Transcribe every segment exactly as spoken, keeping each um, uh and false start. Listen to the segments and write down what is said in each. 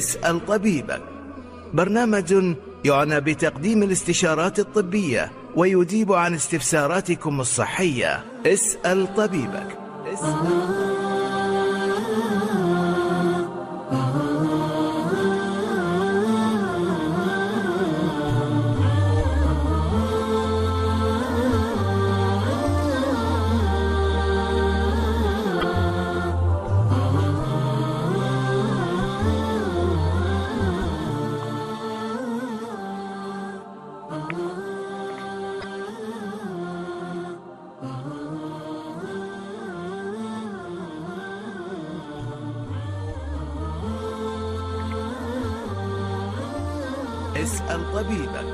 اسأل طبيبك، برنامج يعنى بتقديم الاستشارات الطبية ويجيب عن استفساراتكم الصحية. اسأل طبيبك. اسأل. اسأل طبيبك.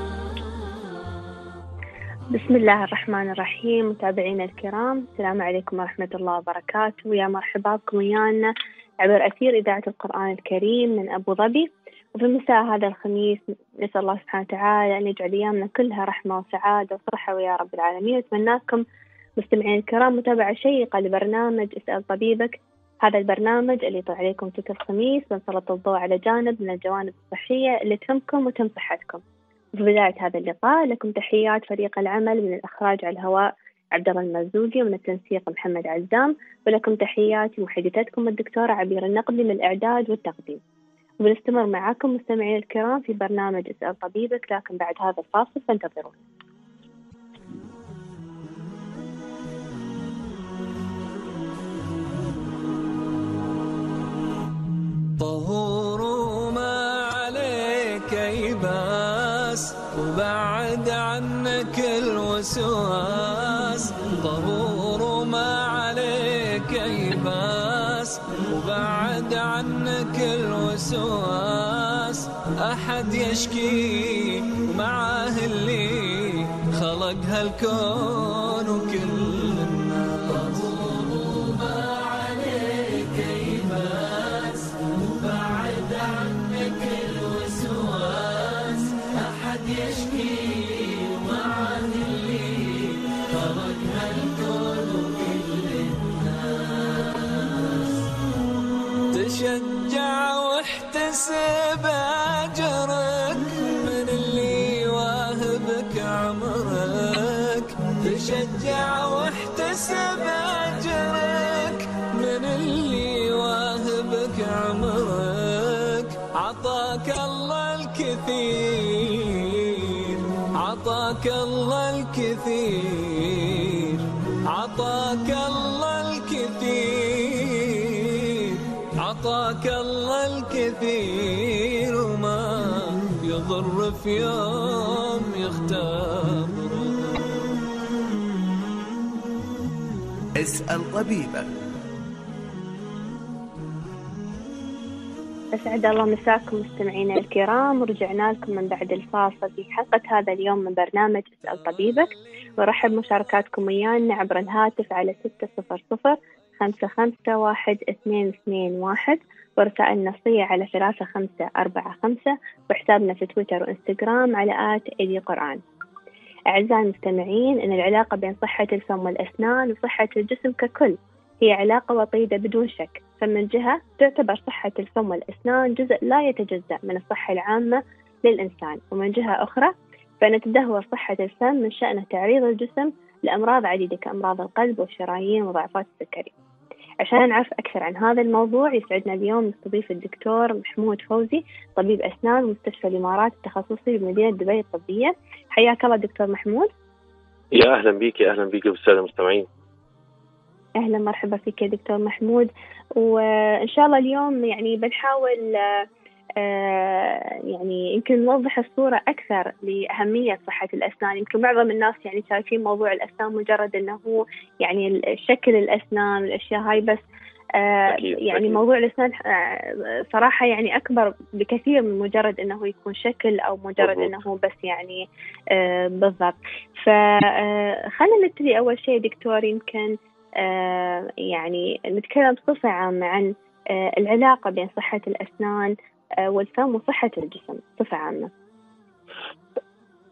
بسم الله الرحمن الرحيم. متابعينا الكرام، السلام عليكم ورحمة الله وبركاته، ويا مرحبا بكم ويانا عبر أثير إذاعة القرآن الكريم من أبو ظبي. وفي مساء هذا الخميس نسأل الله سبحانه وتعالى أن يجعل أيامنا كلها رحمة وسعادة وصحة ويا رب العالمين. أتمنى لكم مستمعين الكرام متابعة شيقة لبرنامج اسأل طبيبك، هذا البرنامج اللي يطلع عليكم كل خميس ونسلط الضوء على جانب من الجوانب الصحية اللي تهمكم وتهم صحتكم. في بداية هذا اللقاء لكم تحيات فريق العمل، من الإخراج على الهواء عبد الله المرزوقي، ومن التنسيق محمد عزام، ولكم تحياتي محدثتكم الدكتورة عبير النقدي من الإعداد والتقديم. وبنستمر معكم مستمعين الكرام في برنامج اسأل طبيبك، لكن بعد هذا الفاصل فانتظرونا. طهور ما عليك يباس وبعد عنك الوسواس، طهور ما عليك يباس وبعد عنك الوسواس، أحد يشكي معاه اللي خلق هالكون وكل تشجع واحتسب أجرك من اللي واهبك عمرك، تشجع واحتسب أجرك من اللي واهبك عمرك، عطاك الله الكثير، عطاك الله الكثير، عطاك الله الكثير، عطاك الله الكثير، وما يضر في يوم يختار. اسأل طبيبك. أسعد الله مساكم مستمعينا الكرام، ورجعنا لكم من بعد الفاصل في حلقة هذا اليوم من برنامج اسأل طبيبك، ورحب مشاركاتكم ويانا عبر الهاتف على ستة صفر صفر خمسة خمسة واحد اثنين اثنين واحد، ورسائل نصية على ثلاثة خمسة أربعة خمسة، وحسابنا في تويتر وإنستغرام على آت إيدي قرآن. أعزائي المستمعين، أن العلاقة بين صحة الفم والأسنان وصحة الجسم ككل هي علاقة وطيدة بدون شك. فمن جهة تعتبر صحة الفم والأسنان جزء لا يتجزأ من الصحة العامة للإنسان، ومن جهة أخرى فإن تدهور صحة الفم من شأنه تعريض الجسم لأمراض عديدة كأمراض القلب والشرايين وضعفات السكري. عشان نعرف أكثر عن هذا الموضوع يسعدنا اليوم نستضيف الدكتور محمود فوزي، طبيب أسنان مستشفى الإمارات التخصصي بمدينة دبي الطبية. حياك الله دكتور محمود. يا أهلا بيك، يا أهلا بيك بالسادة المستمعين. أهلا مرحبا فيك يا دكتور محمود. وإن شاء الله اليوم يعني بنحاول آه يعني يمكن نوضح الصورة أكثر لأهمية صحة الأسنان. يمكن معظم الناس يعني شايفين موضوع الأسنان مجرد أنه يعني شكل الأسنان والأشياء هاي، بس آه أكيد يعني أكيد. موضوع الأسنان آه صراحة يعني أكبر بكثير من مجرد أنه يكون شكل أو مجرد أنه بس يعني آه بالضبط. فخلنا نبتدي أول شيء دكتور، يمكن آه يعني نتكلم بصفة عامة عن آه العلاقة بين صحة الأسنان آه والفم وصحة الجسم بصفة عامة.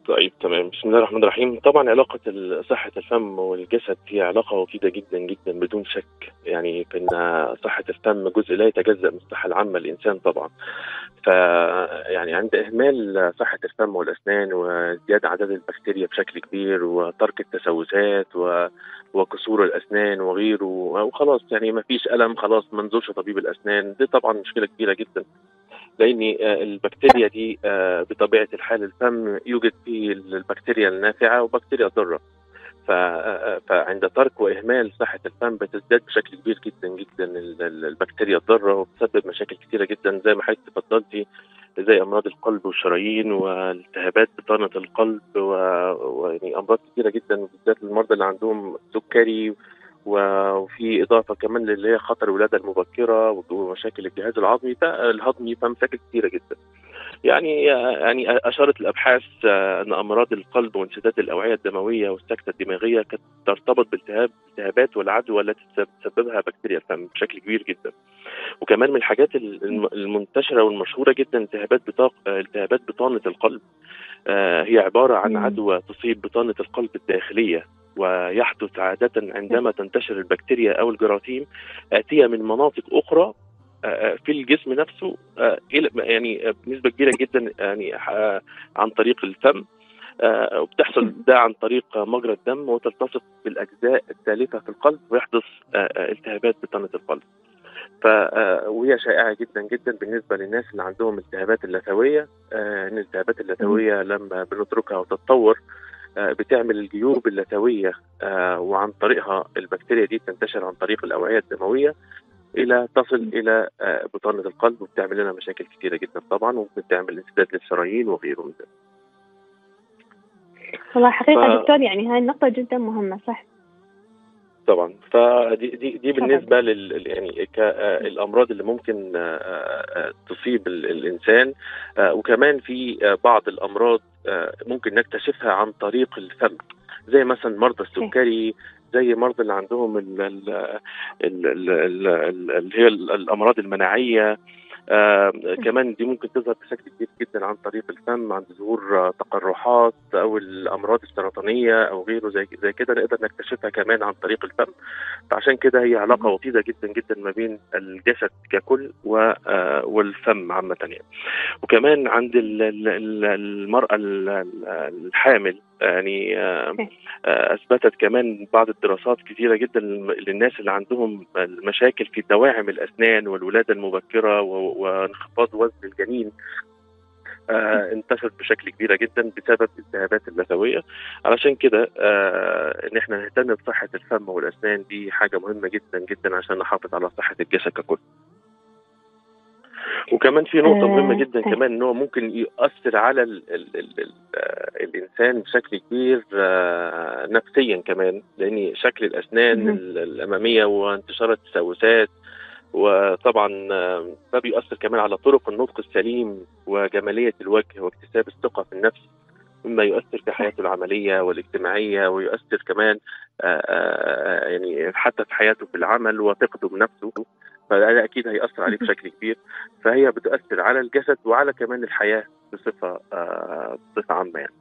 طيب تمام. بسم الله الرحمن الرحيم. طبعا علاقة صحة الفم والجسد هي علاقة وطيدة جدا جدا بدون شك، يعني فإن صحة الفم جزء لا يتجزأ من الصحة العامة للإنسان طبعا. ف يعني عند إهمال صحة الفم والأسنان وزيادة عدد البكتيريا بشكل كبير وترك التسوسات و... وكسور الأسنان وغيره، وخلاص يعني ما فيش ألم، خلاص ما نزورش طبيب الأسنان، دي طبعا مشكلة كبيرة جدا، لأن البكتيريا دي بطبيعة الحال الفم يوجد فيه البكتيريا النافعة وبكتيريا ضارة. فعند ترك وإهمال صحة الفم بتزداد بشكل كبير جدا جدا البكتيريا الضارة، وبتسبب مشاكل كثيرة جدا زي ما حضرتك تفضلتي، زي أمراض القلب والشرايين والتهابات بطانة القلب ويعني أمراض كثيرة جدا، بالذات المرضى اللي عندهم سكري، وفي إضافة كمان اللي هي خطر الولادة المبكرة ومشاكل الجهاز العظمي الهضمي، فمشاكل كثيرة جدا. يعني يعني أشارت الأبحاث أن أمراض القلب وانسداد الأوعية الدموية والسكتة الدماغية كانت ترتبط بالتهاب التهابات والعدوى التي تسببها بكتيريا الفم بشكل كبير جدا. وكمان من الحاجات المنتشرة والمشهورة جدا التهابات بطاق التهابات بطانة القلب، هي عبارة عن عدوى تصيب بطانة القلب الداخلية، ويحدث عادة عندما تنتشر البكتيريا أو الجراثيم آتية من مناطق أخرى في الجسم نفسه، يعني بنسبة كبيرة جدا يعني عن طريق الفم، وبتحصل ده عن طريق مجرى الدم وتلتصق بالأجزاء التالفة في القلب ويحدث التهابات بطانة القلب. ف وهي شائعة جدا جدا بالنسبة للناس اللي عندهم التهابات اللثوية، ان الالتهابات اللثوية لما بنتركها وتتطور بتعمل الجيوب اللثوية، وعن طريقها البكتيريا دي بتنتشر عن طريق الأوعية الدموية إلى تصل إلى بطانة القلب، وبتعمل لنا مشاكل كثيرة جدا طبعا، وبتعمل انسداد للشرايين وغيره من ذلك. والله حقيقة ف... دكتور يعني هاي النقطة جدا مهمة. صح طبعا. فدي دي, دي بالنسبة لل يعني كالأمراض اللي ممكن تصيب الإنسان، وكمان في بعض الأمراض ممكن نكتشفها عن طريق الفم، زي مثلا مرضى السكري، زي مرضى اللي عندهم اللي هي الأمراض المناعية. آه كمان دي ممكن تظهر بشكل كبير جدا عن طريق الفم، عند ظهور تقرحات او الامراض السرطانيه او غيره زي زي كده نقدر نكتشفها كمان عن طريق الفم. فعشان كده هي علاقه وطيده جدا جدا ما بين الجسد ككل والفم عامه يعني. وكمان عند المراه الحامل يعني اثبتت كمان بعض الدراسات كثيره جدا للناس اللي عندهم المشاكل في دواعم الاسنان والولاده المبكره وانخفاض وزن الجنين، آه انتشرت بشكل كبير جدا بسبب الالتهابات اللثويه. علشان كده آه ان احنا نهتم بصحه الفم والاسنان، دي حاجه مهمه جدا جدا عشان نحافظ على صحه الجسد ككل. وكمان في نقطة مهمة جدا كمان، انه ممكن يؤثر على ال ال ال ال الانسان بشكل كبير نفسيا كمان، لان شكل الاسنان الامامية وانتشار التسوسات، وطبعا ده بيؤثر كمان على طرق النطق السليم وجمالية الوجه واكتساب الثقة في النفس، مما يؤثر في حياته العملية والاجتماعية، ويؤثر كمان يعني حتى في حياته في العمل وثقته بنفسه، فده أكيد هيأثر عليه بشكل كبير. فهي بتؤثر على الجسد وعلى كمان الحياة بصفة بصفة عامة يعني.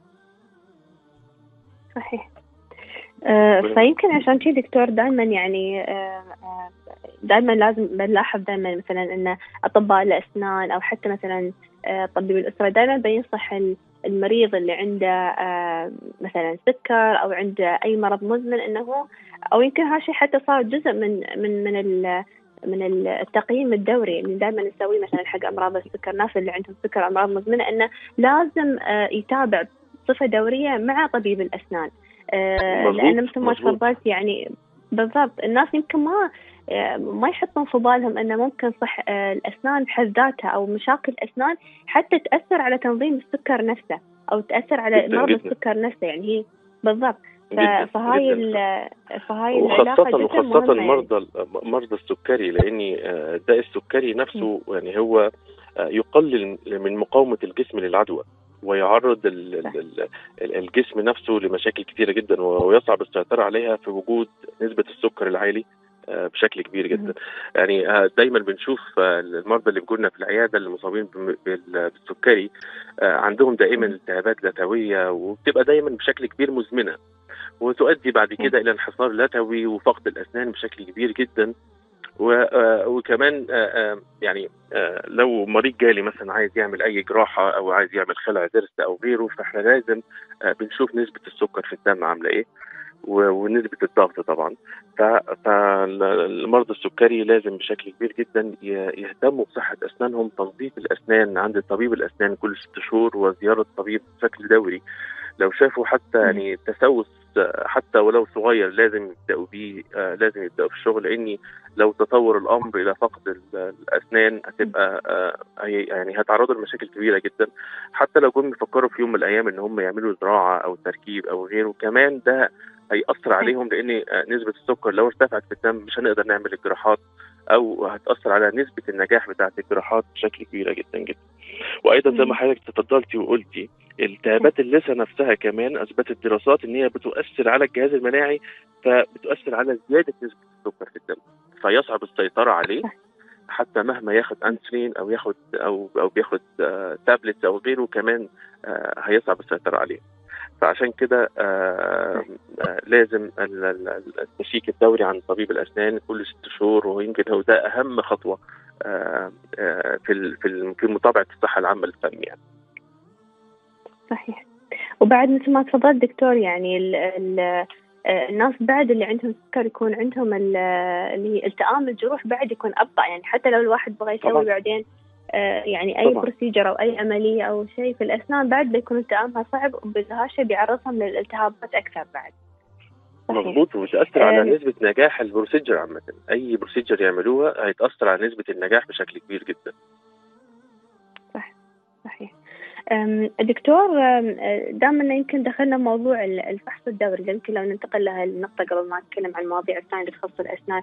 صحيح. آه فيمكن عشان شيء دكتور دائما يعني آه دائما لازم بنلاحظ دائما مثلا ان اطباء الاسنان او حتى مثلا آه طبيب الاسره دائما بينصح المريض اللي عنده آه مثلا سكر او عنده اي مرض مزمن انه، او يمكن هالشيء حتى صار جزء من من من ال من التقييم الدوري اللي دائما نسويه مثلا حق امراض السكر، الناس اللي عندهم سكر او امراض مزمنه انه لازم آه يتابع بصفه دوريه مع طبيب الاسنان. آه لأن مثل ما تفضلت يعني بالضبط الناس يمكن ما آه ما يحطون في بالهم أنه ممكن صح آه الأسنان بحد ذاتها أو مشاكل الأسنان حتى تأثر على تنظيم السكر نفسه أو تأثر على مرض السكر نفسه يعني هي بالضبط. فهاي ال فهاي وخاصة وخاصة مرضى مرضى السكري، لأن داء السكري نفسه م. يعني هو يقلل من مقاومة الجسم للعدوى، ويعرض الجسم نفسه لمشاكل كثيرة جدا، ويصعب السيطرة عليها في وجود نسبة السكر العالي بشكل كبير جدا. يعني دايما بنشوف المرضى اللي بيجوا لنا في العياده اللي مصابين بالسكري عندهم دائما التهابات لثويه، وبتبقى دايما بشكل كبير مزمنه، وتؤدي بعد كده الى انحسار لثوي وفقد الاسنان بشكل كبير جدا. وكمان يعني لو مريض جالي مثلا عايز يعمل اي جراحه او عايز يعمل خلع ضرس او غيره، فاحنا لازم بنشوف نسبه السكر في الدم عامله ايه ونسبه الضغط طبعا. فالمرضى السكري لازم بشكل كبير جدا يهتموا بصحه اسنانهم، تنظيف الاسنان عند طبيب الاسنان كل ست شهور وزياره طبيب بشكل دوري. لو شافوا حتى يعني تسوس حتى ولو صغير لازم يبداوا بيه، آه لازم يبداوا في الشغل، لاني لو تطور الامر الى فقد الاسنان هتبقى آه يعني هتعرضوا لمشاكل كبيره جدا. حتى لو كانوا بيفكروا في يوم من الايام ان هم يعملوا زراعه او تركيب او غيره، كمان ده هيأثر عليهم، لان آه نسبه السكر لو ارتفعت في الدم مش هنقدر نعمل الجراحات، او هتأثر على نسبه النجاح بتاعه الجراحات بشكل كبير جدا جدا. وايضا زي ما حضرتك تفضلتي وقلتي، التهابات اللثه نفسها كمان اثبتت دراسات ان هي بتؤثر على الجهاز المناعي، فبتؤثر على زياده نسبه السكر في الدم، فيصعب السيطره عليه حتى مهما ياخد انسولين او ياخد او او بياخد آه تابلتس او غيره، كمان آه هيصعب السيطره عليه. فعشان كده آه آه لازم التشيك الدوري عند طبيب الاسنان كل ست شهور، ويمكن هو ده اهم خطوه آه آه في في في متابعه الصحه العامه للفم يعني. صحيح. وبعد مثل ما تفضلت دكتور، يعني ال ال الناس بعد اللي عندهم سكر يكون عندهم اللي التئام الجروح بعد يكون أبطأ، يعني حتى لو الواحد بغى يسوي بعدين يعني أي بروسيجر أو أي عملية أو شيء في الأسنان بعد بيكون التئامها صعب، وبهالشيء بيعرضهم للالتهابات أكثر بعد. مضبوط، وبتأثر على نسبة نجاح البروسيجر عامة. أي بروسيجر يعملوها هيتأثر على نسبة النجاح بشكل كبير جدا. صح صحيح. دكتور، دائما يمكن دخلنا موضوع الفحص الدوري، يمكن لو ننتقل لها النقطة قبل ما نتكلم عن المواضيع الثانية اللي تخص الأسنان.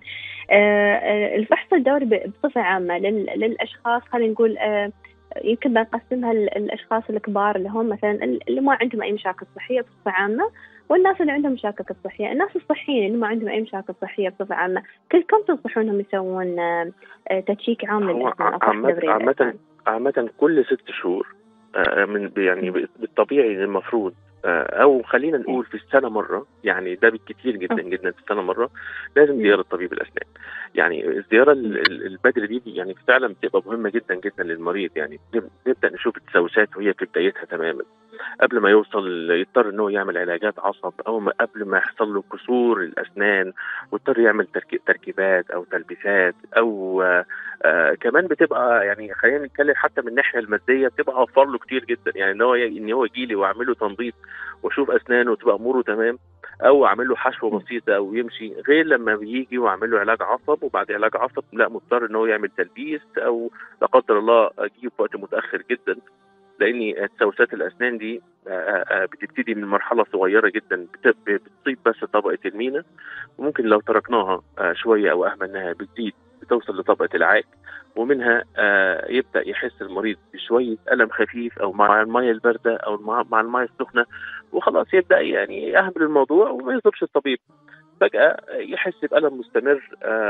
الفحص الدوري بصفة عامة للأشخاص، خلينا نقول يمكن بنقسمها الأشخاص الكبار اللي هم مثلا اللي ما عندهم أي مشاكل صحية بصفة عامة، والناس اللي عندهم مشاكل صحية. الناس الصحيين اللي ما عندهم أي مشاكل صحية بصفة عامة، كم تنصحونهم يسوون تشيك عام للأسنان أو فحص دوري للأسنان؟ عامة كل ست شهور من يعني بالطبيعي المفروض، او خلينا نقول في السنه مره، يعني ده بالكثير جدا جدا في السنه مره لازم زياره طبيب الاسنان. يعني الزياره البدري دي يعني فعلا بتبقى مهمه جدا جدا للمريض. يعني نبدا نشوف التسوسات وهي في بدايتها تماما، قبل ما يوصل يضطر انه يعمل علاجات عصب، او ما قبل ما يحصل له كسور الاسنان واضطر يعمل تركيبات او تلبيسات، او آه آه كمان بتبقى يعني خلينا نتكلم حتى من الناحيه الماديه بتبقى اوفر له كتير جدا. يعني ان هو ان هو يجي لي واعمل له تنظيف واشوف اسنانه وتبقى اموره تمام، او اعمل له حشوه بسيطه او يمشي، غير لما بيجي واعمل له علاج عصب، وبعد علاج عصب لا مضطر ان هو يعمل تلبيس، او لا قدر الله اجيب في وقت متاخر جدا، لان تسوسات الاسنان دي بتبتدي من مرحله صغيره جدا، بتصيب بس طبقه المينا، وممكن لو تركناها شويه او اهملناها بتزيد بتوصل لطبقه العاج، ومنها يبدا يحس المريض بشويه الم خفيف او مع الميه البارده او مع الميه السخنه، وخلاص يبدا يعني يهمل الموضوع وما يطلبش الطبيب. فجاه يحس بالم مستمر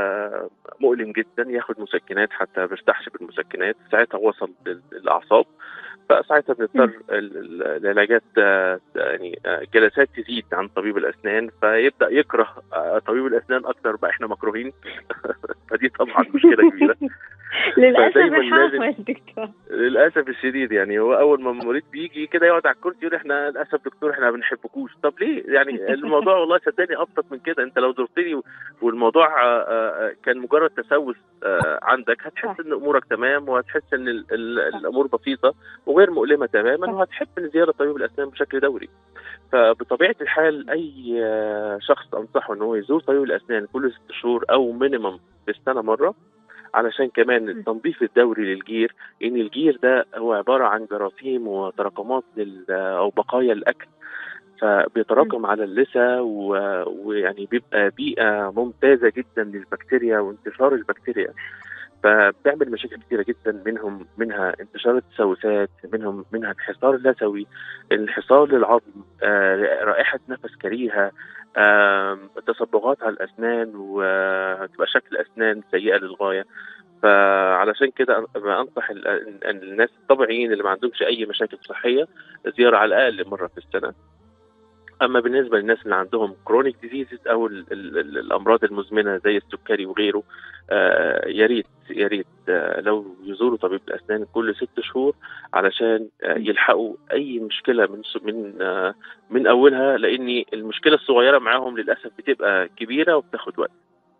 مؤلم جدا، ياخد مسكنات حتى ما بيرتاحش بالمسكنات، ساعتها وصل للاعصاب، فساعتها بنضطر العلاجات يعني جلسات تزيد عن طبيب الاسنان، فيبدا يكره طبيب الاسنان اكثر، بقى احنا مكروهين. فدي طبعا مشكله كبيره. للاسف الحافظ دكتور، للاسف الشديد. يعني هو اول ما المريض بيجي كده يقعد على الكرسي يقول احنا للاسف دكتور احنا ما بنحبكوش. طب ليه؟ يعني الموضوع والله صدقني ابسط من كده. انت لو زرتني والموضوع كان مجرد تسوس عندك، هتحس ان امورك تمام، وهتحس ان الامور بسيطه وغير مؤلمه تماما، وهتحب ان زياره طبيب الاسنان بشكل دوري. فبطبيعه الحال اي شخص انصحه ان هو يزور طبيب الاسنان كل ست شهور او مينيمم في السنه مره، علشان كمان التنظيف الدوري للجير، ان الجير ده هو عباره عن جراثيم وتراكمات او بقايا الاكل، فبيتراكم على اللثه، ويعني بيبقى بيئه ممتازه جدا للبكتيريا وانتشار البكتيريا. فبتعمل مشاكل كثيره جدا، منهم منها انتشار التسوسات، منهم منها انحسار اللثوي، انحسار للعظم، آه، رائحه نفس كريهه، آه، تصبغات على الاسنان، وتبقى شكل اسنان سيئه للغايه. فعلشان كده ما انصح الناس الطبيعيين اللي ما عندهمش اي مشاكل صحيه زياره على الاقل مره في السنه. اما بالنسبه للناس اللي عندهم كرونيك ديزيزز او ال ال ال الامراض المزمنه زي السكري وغيره، آه يا ريت يا ريت آه لو يزوروا طبيب الاسنان كل ست شهور علشان آه يلحقوا اي مشكله من من آه من اولها، لان المشكله الصغيره معاهم للاسف بتبقى كبيره وبتاخد وقت.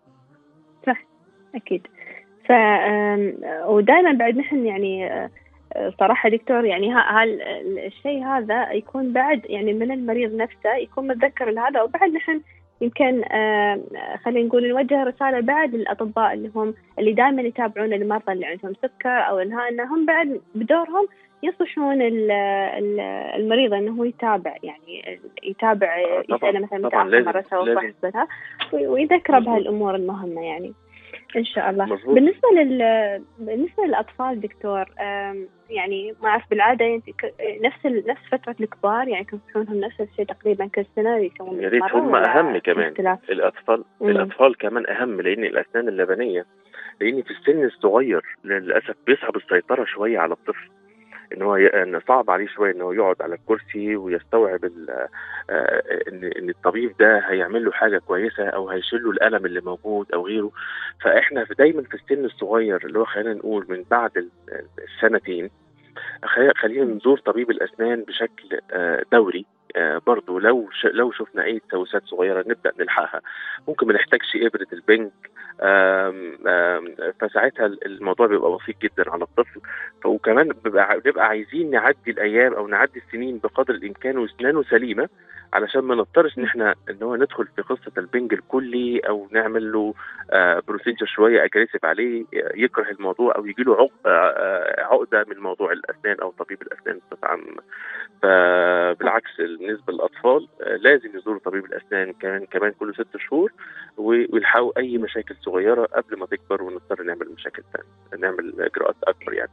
صح اكيد. ف ودائما بعد نحن يعني صراحة دكتور يعني هالشيء هذا يكون بعد يعني من المريض نفسه يكون متذكر لهذا، وبعد نحن يمكن خلينا نقول نوجه رسالة بعد للأطباء اللي هم اللي دائما يتابعون المرضى اللي عندهم سكر أو إنها أنهم بعد بدورهم ينصحون المريض أنه يتابع يعني يتابع يسأله مثلا متى مرة سوى فحصها ويذكره بهالأمور المهمة يعني إن شاء الله. مزبوط. بالنسبة لل بالنسبة للأطفال دكتور يعني ما أعرف بالعادة نفس ال... نفس فترة الكبار يعني يكونهم نفس الشيء تقريبا كل سنة يسوون. يا ريت هم أهم كمان اختلاف. الأطفال مم. الأطفال كمان أهم، لأن الأسنان اللبنية لأن في السن الصغير للأسف بيصعب السيطرة شوية على الطفل، ان هو ي... صعب عليه شويه ان هو يقعد على الكرسي ويستوعب ال... آه... ان ان الطبيب ده هيعمل له حاجه كويسه او هيشيل له الالم اللي موجود او غيره. فاحنا في دايما في السن الصغير اللي هو خلينا نقول من بعد السنتين خلينا نزور طبيب الاسنان بشكل آه دوري. آه برضو لو ش... لو شفنا اي تسوسات صغيره نبدا نلحقها، ممكن ما نحتاجش ابره البنج، آم آم فساعتها الموضوع بيبقى بسيط جدا على الطفل. وكمان بيبقى, بيبقى عايزين نعدي الايام او نعدي السنين بقدر الامكان واسنانه سليمه علشان ما نضطرش ان احنا ان هو ندخل في قصه البنج الكلي او نعمل له آه بروسيجر شويه اجريسيف عليه يكره الموضوع او يجي له عق... آه عقده من موضوع الاسنان او طبيب الاسنان بصفه عامه. فبالعكس بالنسبه للاطفال آه لازم يزوروا طبيب الاسنان كمان كمان كل ست شهور ويلحقوا اي مشاكل صغيره قبل ما تكبر ونضطر نعمل مشاكل ثانيه، نعمل اجراءات اكبر يعني.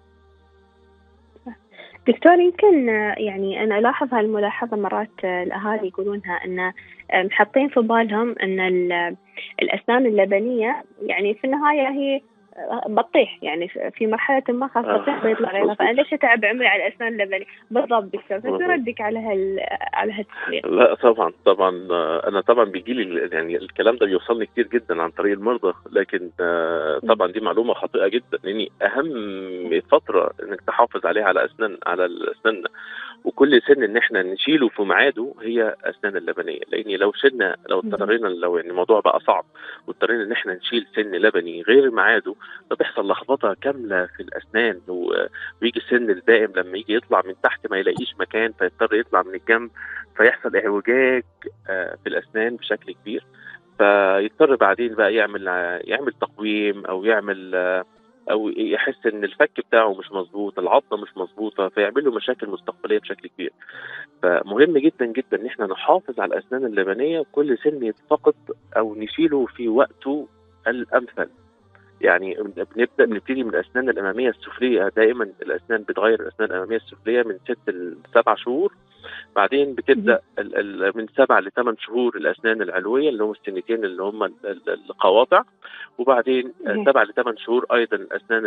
دكتور يمكن يعني أنا ألاحظ هالملاحظة مرات الأهالي يقولونها أن محطين في بالهم أن الأسنان اللبنية يعني في النهاية هي بطيح يعني في مرحلة ما خاص بطيح بيطلع غيرها، فأنا ليش أتعب عمري على الأسنان اللبنية بالضبط دكتور؟ فشو ردك على هال على هالتسليق؟ لا طبعا طبعا أنا طبعا بيجي لي يعني الكلام ده بيوصلني كتير جدا عن طريق المرضى، لكن طبعا دي معلومة خاطئة جدا، لأن أهم فترة إنك تحافظ عليها على أسنان على الأسنان وكل سن ان احنا نشيله في ميعاده هي اسنان اللبنيه. لان لو شلنا لو اضطرينا لو يعني الموضوع بقى صعب واضطرينا ان احنا نشيل سن لبني غير ميعاده فبيحصل لخبطه كامله في الاسنان، ويجي السن الدائم لما يجي يطلع من تحت ما يلاقيش مكان فيضطر يطلع من الجنب فيحصل اعوجاج في الاسنان بشكل كبير، فيضطر بعدين بقى يعمل يعمل تقويم او يعمل او يحس ان الفك بتاعه مش مظبوط، العضه مش مظبوطه، فيعمل له مشاكل مستقبليه بشكل كبير. فمهم جدا جدا ان احنا نحافظ على الاسنان اللبنيه كل سن يتفقد او نشيله في وقته الامثل. يعني بنبدا بنبتدي من الاسنان الاماميه السفليه، دائما الاسنان بتغير الاسنان الاماميه السفليه من ست لسبع شهور، بعدين بتبدا ال ال من سبع لثمان شهور الاسنان العلويه اللي هم السنتين اللي هم القواطع، وبعدين سبع لثمان شهور ايضا الاسنان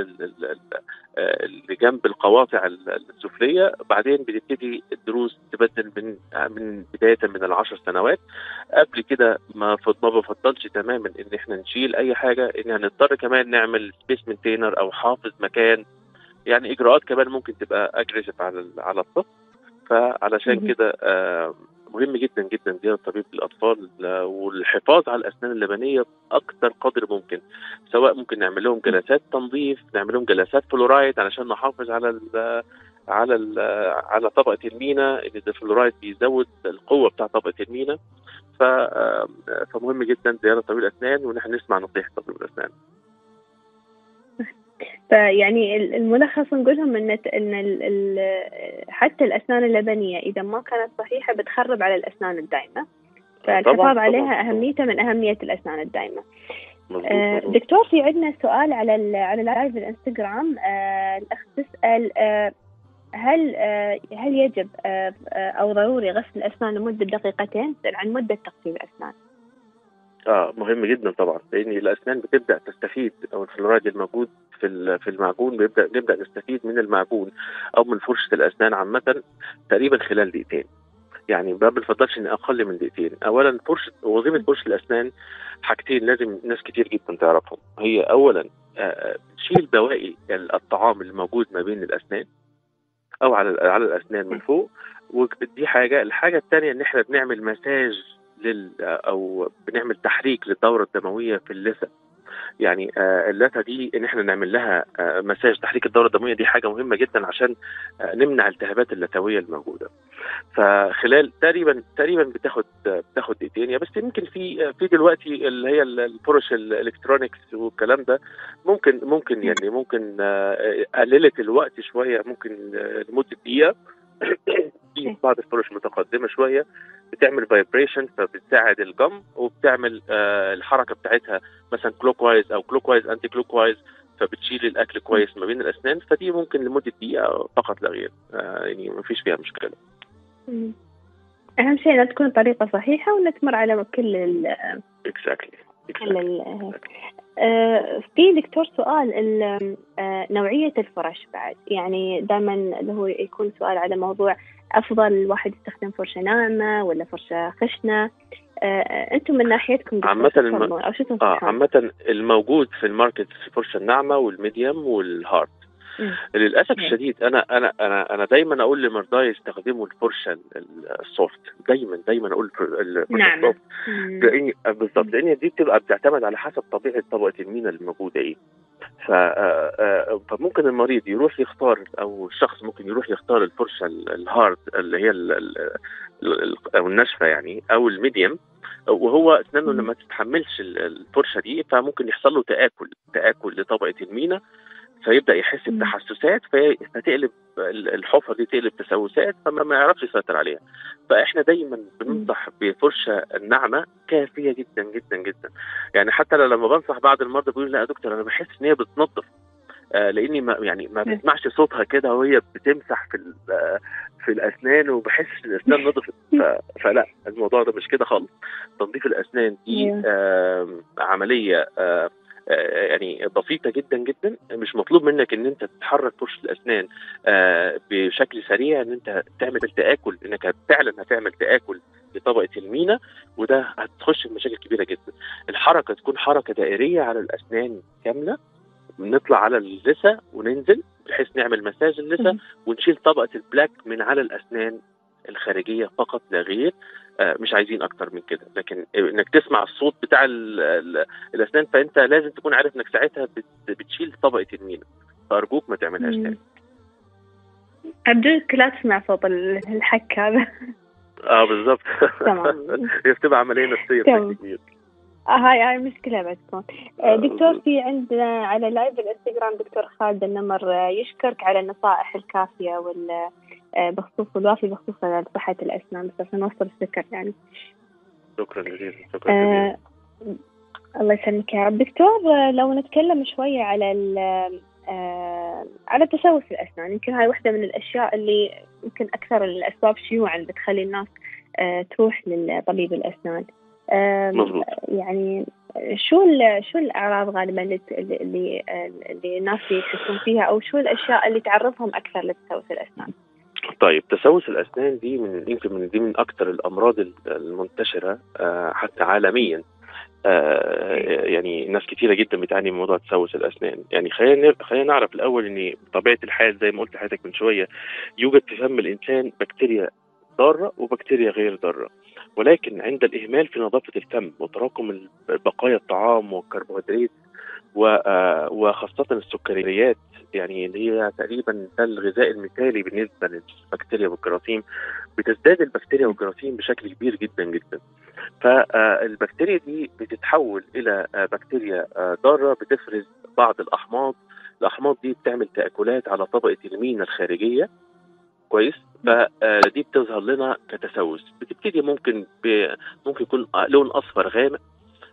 اللي جنب القواطع السفليه. بعدين بتبتدي الدروس تبدل من من بدايه من العشر سنوات. قبل كده ما ما بفضلش تماما ان احنا نشيل اي حاجه، ان هنضطر كمان نعمل سبيس مينتينر او حافظ مكان، يعني اجراءات كمان ممكن تبقى اجريسيف على على الطفل. فعلشان كده مهم جدا جدا زيارة طبيب الأطفال والحفاظ على الأسنان اللبنية أكثر قدر ممكن، سواء ممكن نعمل لهم جلسات تنظيف، نعمل لهم جلسات فلورايد علشان نحافظ على ال على ال على طبقة المينا، إن الفلورايد بيزود القوة بتاع طبقة المينا. فمهم جدا زيارة طبيب الأسنان ونحن نسمع نصيحة طبيب الأسنان. فيعني الملخص نقولهم ان ان ال ال حتى الاسنان اللبنيه اذا ما كانت صحيحه بتخرب على الاسنان الدائمه، فالحفاظ عليها اهميته من اهميه الاسنان الدائمه. آه دكتور، في عندنا سؤال على ال على اللايف الانستغرام. آه الأخ تسأل آه هل آه هل يجب آه أو ضروري غسل الأسنان لمدة دقيقتين؟ تسأل عن مدة تغسيل الأسنان. اه مهم جدا طبعا، لان الاسنان بتبدا تستفيد، او الفلورايد الموجود في في المعجون بيبدا نبدا نستفيد من المعجون او من فرشه الاسنان عامه تقريبا خلال دقيقتين. يعني ما بنفضلش ان اقل من دقيقتين. اولا فرشه وظيفه فرشه الاسنان حاجتين لازم ناس كتير جدا تعرفهم. هي اولا تشيل بواقي الطعام الموجود ما بين الاسنان او على على الاسنان من فوق، ودي حاجه. الحاجه الثانيه ان احنا بنعمل مساج لل او بنعمل تحريك للدوره الدمويه في اللثه. يعني آه اللثه دي ان احنا نعمل لها آه مساج تحريك الدوره الدمويه، دي حاجه مهمه جدا عشان آه نمنع الالتهابات اللثويه الموجوده. فخلال تقريبا تقريبا بتاخد بتاخد دقيقتين. يا بس يمكن في في دلوقتي اللي هي الفرش الالكترونيكس والكلام ده ممكن ممكن يعني ممكن آه قللت الوقت شويه، ممكن آه لمده دقيقه. في بعض الفرش متقدمه شويه بتعمل فايبريشن فبتساعد الجم، وبتعمل آه الحركه بتاعتها مثلا كلوك وايز او كلوك وايز انتي كلوك وايز، فبتشيل الاكل كويس ما بين الاسنان. فدي ممكن لمده دقيقه فقط لا غير، آه يعني ما فيش فيها مشكله. اهم شيء ان تكون طريقه صحيحه وان تمر على كل ال اكزاكتلي exactly. آه في دكتور سؤال آه نوعيه الفرش بعد، يعني دائما اللي هو يكون سؤال على موضوع افضل الواحد يستخدم فرشه ناعمه ولا فرشه خشنه. آه انتم من ناحيتكم عامه الم... اه عامه الموجود في الماركت في الفرشه الناعمه والميديوم والهارد. للاسف الشديد انا انا انا انا دايما اقول لمرضاي يستخدموا الفرشه السوفت. دايما دايما اقول الفرشه السوفت لاني بالضبط لان دي بتبقى بتعتمد على حسب طبيعه طبقه المينا الموجوده ايه. ف فممكن المريض يروح يختار، او الشخص ممكن يروح يختار الفرشه الهارد اللي هي او الناشفه يعني، او الميديوم، وهو اسنانه لما تتحملش الفرشه دي فممكن يحصل له تآكل تآكل لطبقه المينا، فيبدا يحس بتحسسات فتقلب الحفره دي تقلب تسوسات، فما يعرفش يسيطر عليها. فاحنا دايما بننصح بفرشه الناعمه كافيه جدا جدا جدا. يعني حتى لما بنصح بعض المرضى بيقولوا لا يا دكتور انا بحس ان هي بتنظف، آه لاني ما يعني ما بسمعش صوتها كده وهي بتمسح في في الاسنان وبحس ان الاسنان نظفت. فلا، الموضوع ده مش كده خالص. تنظيف الاسنان دي آه عمليه آه يعني بسيطة جدا جدا. مش مطلوب منك ان انت تتحرك فرشة الاسنان آه بشكل سريع، ان انت تعمل تآكل، انك فعلا هتعمل تآكل لطبقة المينا، وده هتخش في مشاكل كبيرة جدا. الحركة تكون حركة دائرية على الاسنان كاملة، نطلع على اللثة وننزل بحيث نعمل مساج اللثة ونشيل طبقة البلاك من على الاسنان الخارجية فقط لا غير. آه مش عايزين اكتر من كده. لكن انك تسمع الصوت بتاع ال ال الاسنان فانت لازم تكون عارف انك ساعتها بت بتشيل طبقه المينا، فارجوك ما تعملهاش تاني. ابدوك لا تسمع صوت الحك هذا. اه بالظبط. تمام. هي بتبقى عمليه نفسيه بشكل كبير. آه هاي هاي مشكله بتكون. آه دكتور، في عندنا على لايف الانستغرام دكتور خالد النمر يشكرك على النصائح الكافيه وال بخصوص الوافي بخصوص صحة الأسنان، بس عشان نوصل السكر يعني. شكرا جزيلا. شكرا جزيلا. آه الله يسلمك يا رب. دكتور، لو نتكلم شوية على آه على تسوس الأسنان، يمكن هاي واحدة من الأشياء اللي يمكن أكثر الأسباب شيوعا بتخلي الناس آه تروح لطبيب الأسنان. آه مظبوط. يعني شو شو الأعراض غالبا اللي اللي اللي الناس يحسون فيها، أو شو الأشياء اللي تعرضهم أكثر لتسوس الأسنان؟ طيب، تسوس الأسنان دي من يمكن من دي من أكثر الأمراض المنتشرة حتى عالميا. يعني ناس كثيرة جدا بتعاني من موضوع تسوس الأسنان. يعني خلينا خلينا نعرف الأول إن بطبيعة الحال زي ما قلت لحضرتك من شوية يوجد في فم الإنسان بكتيريا ضارة وبكتيريا غير ضارة، ولكن عند الإهمال في نظافة الفم وتراكم بقايا الطعام والكربوهيدرات وخاصة السكريات، يعني اللي هي تقريبا ده الغذاء المثالي بالنسبة للبكتيريا والجراثيم، بتزداد البكتيريا والجراثيم بشكل كبير جدا جدا. فالبكتيريا دي بتتحول إلى بكتيريا ضارة بتفرز بعض الأحماض. الأحماض دي بتعمل تآكلات على طبقة المينا الخارجية، كويس. فدي بتظهر لنا كتسوس. بتبتدي ممكن ب... ممكن يكون لون أصفر غامق،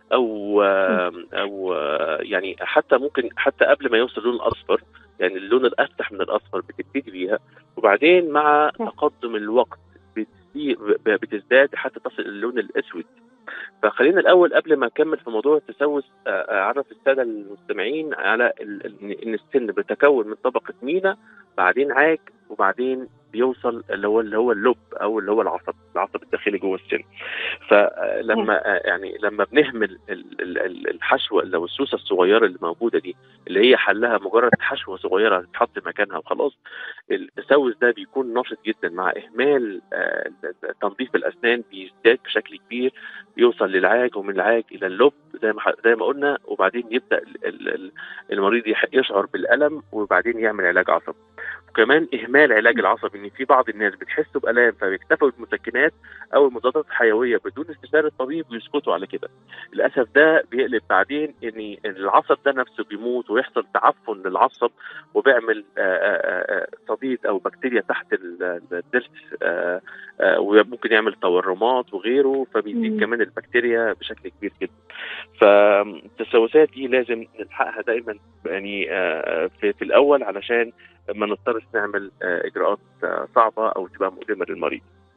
او او يعني حتى ممكن حتى قبل ما يوصل اللون الاصفر، يعني اللون الافتح من الاصفر بتبتدي بيها، وبعدين مع تقدم الوقت بتزداد حتى تصل اللون الاسود. فخلينا الاول قبل ما نكمل في موضوع التسوس اعرف الساده المستمعين على ان السن بيتكون من طبقه مينا، بعدين عاج، وبعدين بيوصل اللي هو اللي هو اللب او اللي هو العصب العصب الداخلي جوه السن. فلما يعني لما بنهمل الحشوه او السوسه الصغيره اللي موجوده دي، اللي هي حلها مجرد حشوه صغيره تتحط مكانها وخلاص، التسوس ده بيكون نشط جدا. مع اهمال تنظيف الاسنان بيزداد بشكل كبير، بيوصل للعاج، ومن العاج الى اللب زي ما زي ما قلنا، وبعدين يبدا المريض يشعر بالالم، وبعدين يعمل علاج عصب. وكمان اهمال علاج العصب، ان في بعض الناس بتحسوا بالام فبيكتفوا بالمسكنات او المضادات الحيويه بدون استشاره الطبيب ويسكتوا على كده. للاسف ده بيقلب بعدين ان العصب ده نفسه بيموت، ويحصل تعفن للعصب، وبيعمل صديد او بكتيريا تحت الضرس، وممكن يعمل تورمات وغيره، فبيزيد كمان البكتيريا بشكل كبير جدا. فالتسوسات دي لازم نلحقها دايما يعني في, في الاول، علشان ما نضطرش نعمل اجراءات صعبه او تبقى مؤلمه للمريض.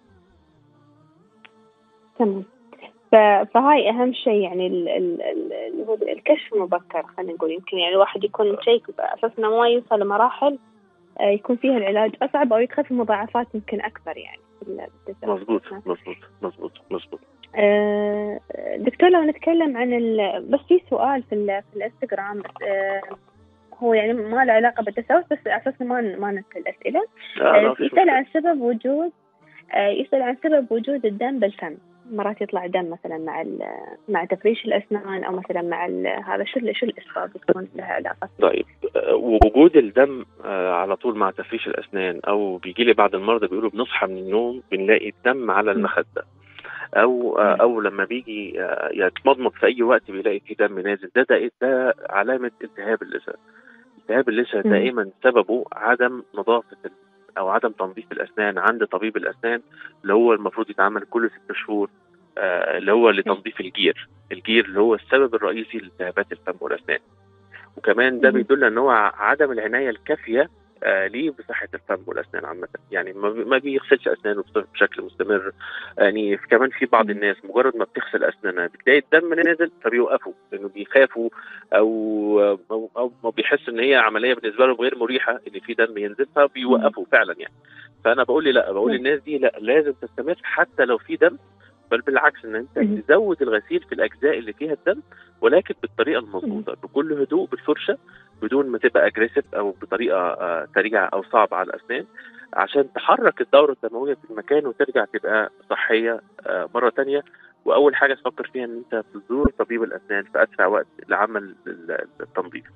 تمام. فهاي اهم شيء، يعني اللي هو الكشف المبكر. خلينا نقول يمكن يعني الواحد يكون شيء اساس انه ما يوصل لمراحل يكون فيها العلاج اصعب، او يدخل في مضاعفات يمكن اكثر يعني. مظبوط مظبوط مظبوط مظبوط. أه دكتور، لو نتكلم عن ال... بس في سؤال في, في الانستغرام، أه هو يعني ما له علاقه بالتسوس، بس على اساس ما ما ننسى الاسئله. أه يسال عن سبب وجود أه يسال عن سبب وجود الدم بالفم. مرات يطلع دم مثلا مع مع تفريش الاسنان، او مثلا مع هذا شو شو الاسباب بتكون لها علاقه؟ طيب، وجود الدم على طول مع تفريش الاسنان، او بيجي لي بعض المرضى بيقولوا بنصحى من النوم بنلاقي الدم على المخده، او او لما بيجي يتمضمض في اي وقت بيلاقي في دم نازل، ده ده, ده علامه التهاب اللثه. التهاب اللثه دائما سببه عدم نظافه او عدم تنظيف الاسنان عند طبيب الاسنان، اللي هو المفروض يتعمل كل ست شهور، آه اللي هو لتنظيف الجير الجير اللي هو السبب الرئيسي لالتهابات الفم والاسنان. وكمان ده بيدل ان هو عدم العنايه الكافيه آه ليه بصحه الفم والاسنان عامه، يعني ما بيغسلش اسنانه بشكل مستمر. يعني كمان في بعض الناس مجرد ما بتغسل اسنانها بتلاقي الدم نازل فبيوقفوا، لانه بيخافوا او او, أو ما بيحسوا ان هي عمليه بالنسبه لهم غير مريحه ان في دم ينزل، فبيوقفوا فعلا يعني. فانا بقول لي لا بقول للناس دي لا، لازم تستمر حتى لو في دم، بل بالعكس ان انت تزود الغسيل في الاجزاء اللي فيها الدم، ولكن بالطريقه المضبوطه، بكل هدوء بالفرشه، بدون ما تبقى اجريسيف او بطريقه آه سريعه او صعبه على الاسنان، عشان تحرك الدوره الدمويه في المكان وترجع تبقى صحيه آه مره ثانيه. واول حاجه تفكر فيها ان انت تزور طبيب الاسنان في اسرع وقت لعمل التنظيف.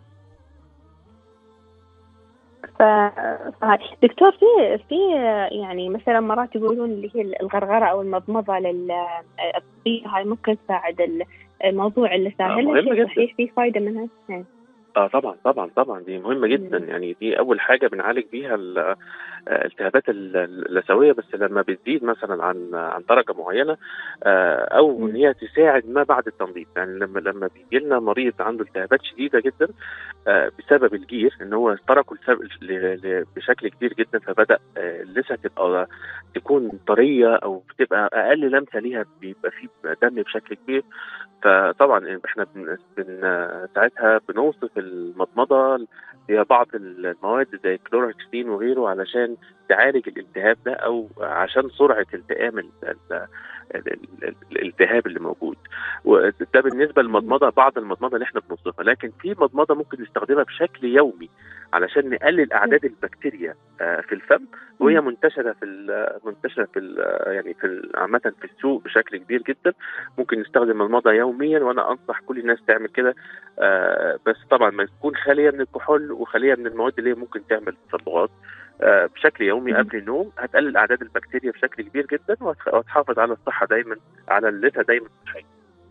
ف دكتور، في في يعني مثلا مرات يقولون اللي هي الغرغره او المضمضه للطبيه، هاي ممكن تساعد الموضوع اللثه، هل صحيح في فايده منها؟ اه طبعا طبعا طبعا دي مهمه جدا. مم. يعني دي اول حاجه بنعالج بيها الالتهابات اللثويه، بس لما بتزيد مثلا عن عن درجه معينه، او ان هي تساعد ما بعد التنظيف. يعني لما لما بيجي لنا مريض عنده التهابات شديده جدا بسبب الجير، ان هو تركه بشكل كبير جدا، فبدا اللثه تبقى تكون طريه او بتبقى اقل لمسه ليها بيبقى فيه دم بشكل كبير. فطبعا احنا بن ساعتها بنوصف المضمضه هي بعض المواد زي كلوروكسين وغيره علشان تعالج الالتهاب ده، او عشان سرعه التئام الالتهاب اللي موجود. وده بالنسبه للمضمضه، بعض المضمضه اللي احنا بنوصفها. لكن في مضمضه ممكن نستخدمها بشكل يومي علشان نقلل اعداد البكتيريا في الفم، وهي منتشره في منتشره في يعني في عامه في السوق بشكل كبير جدا. ممكن نستخدم المضمضه يوميا، وانا انصح كل الناس تعمل كده، بس طبعا ما تكون خاليه من الكحول وخاليه من المواد اللي ممكن تعمل تصبغات. بشكل يومي قبل النوم هتقلل اعداد البكتيريا بشكل كبير جدا، وتحافظ على الصحه دايما، على اللثه دايما صحيه.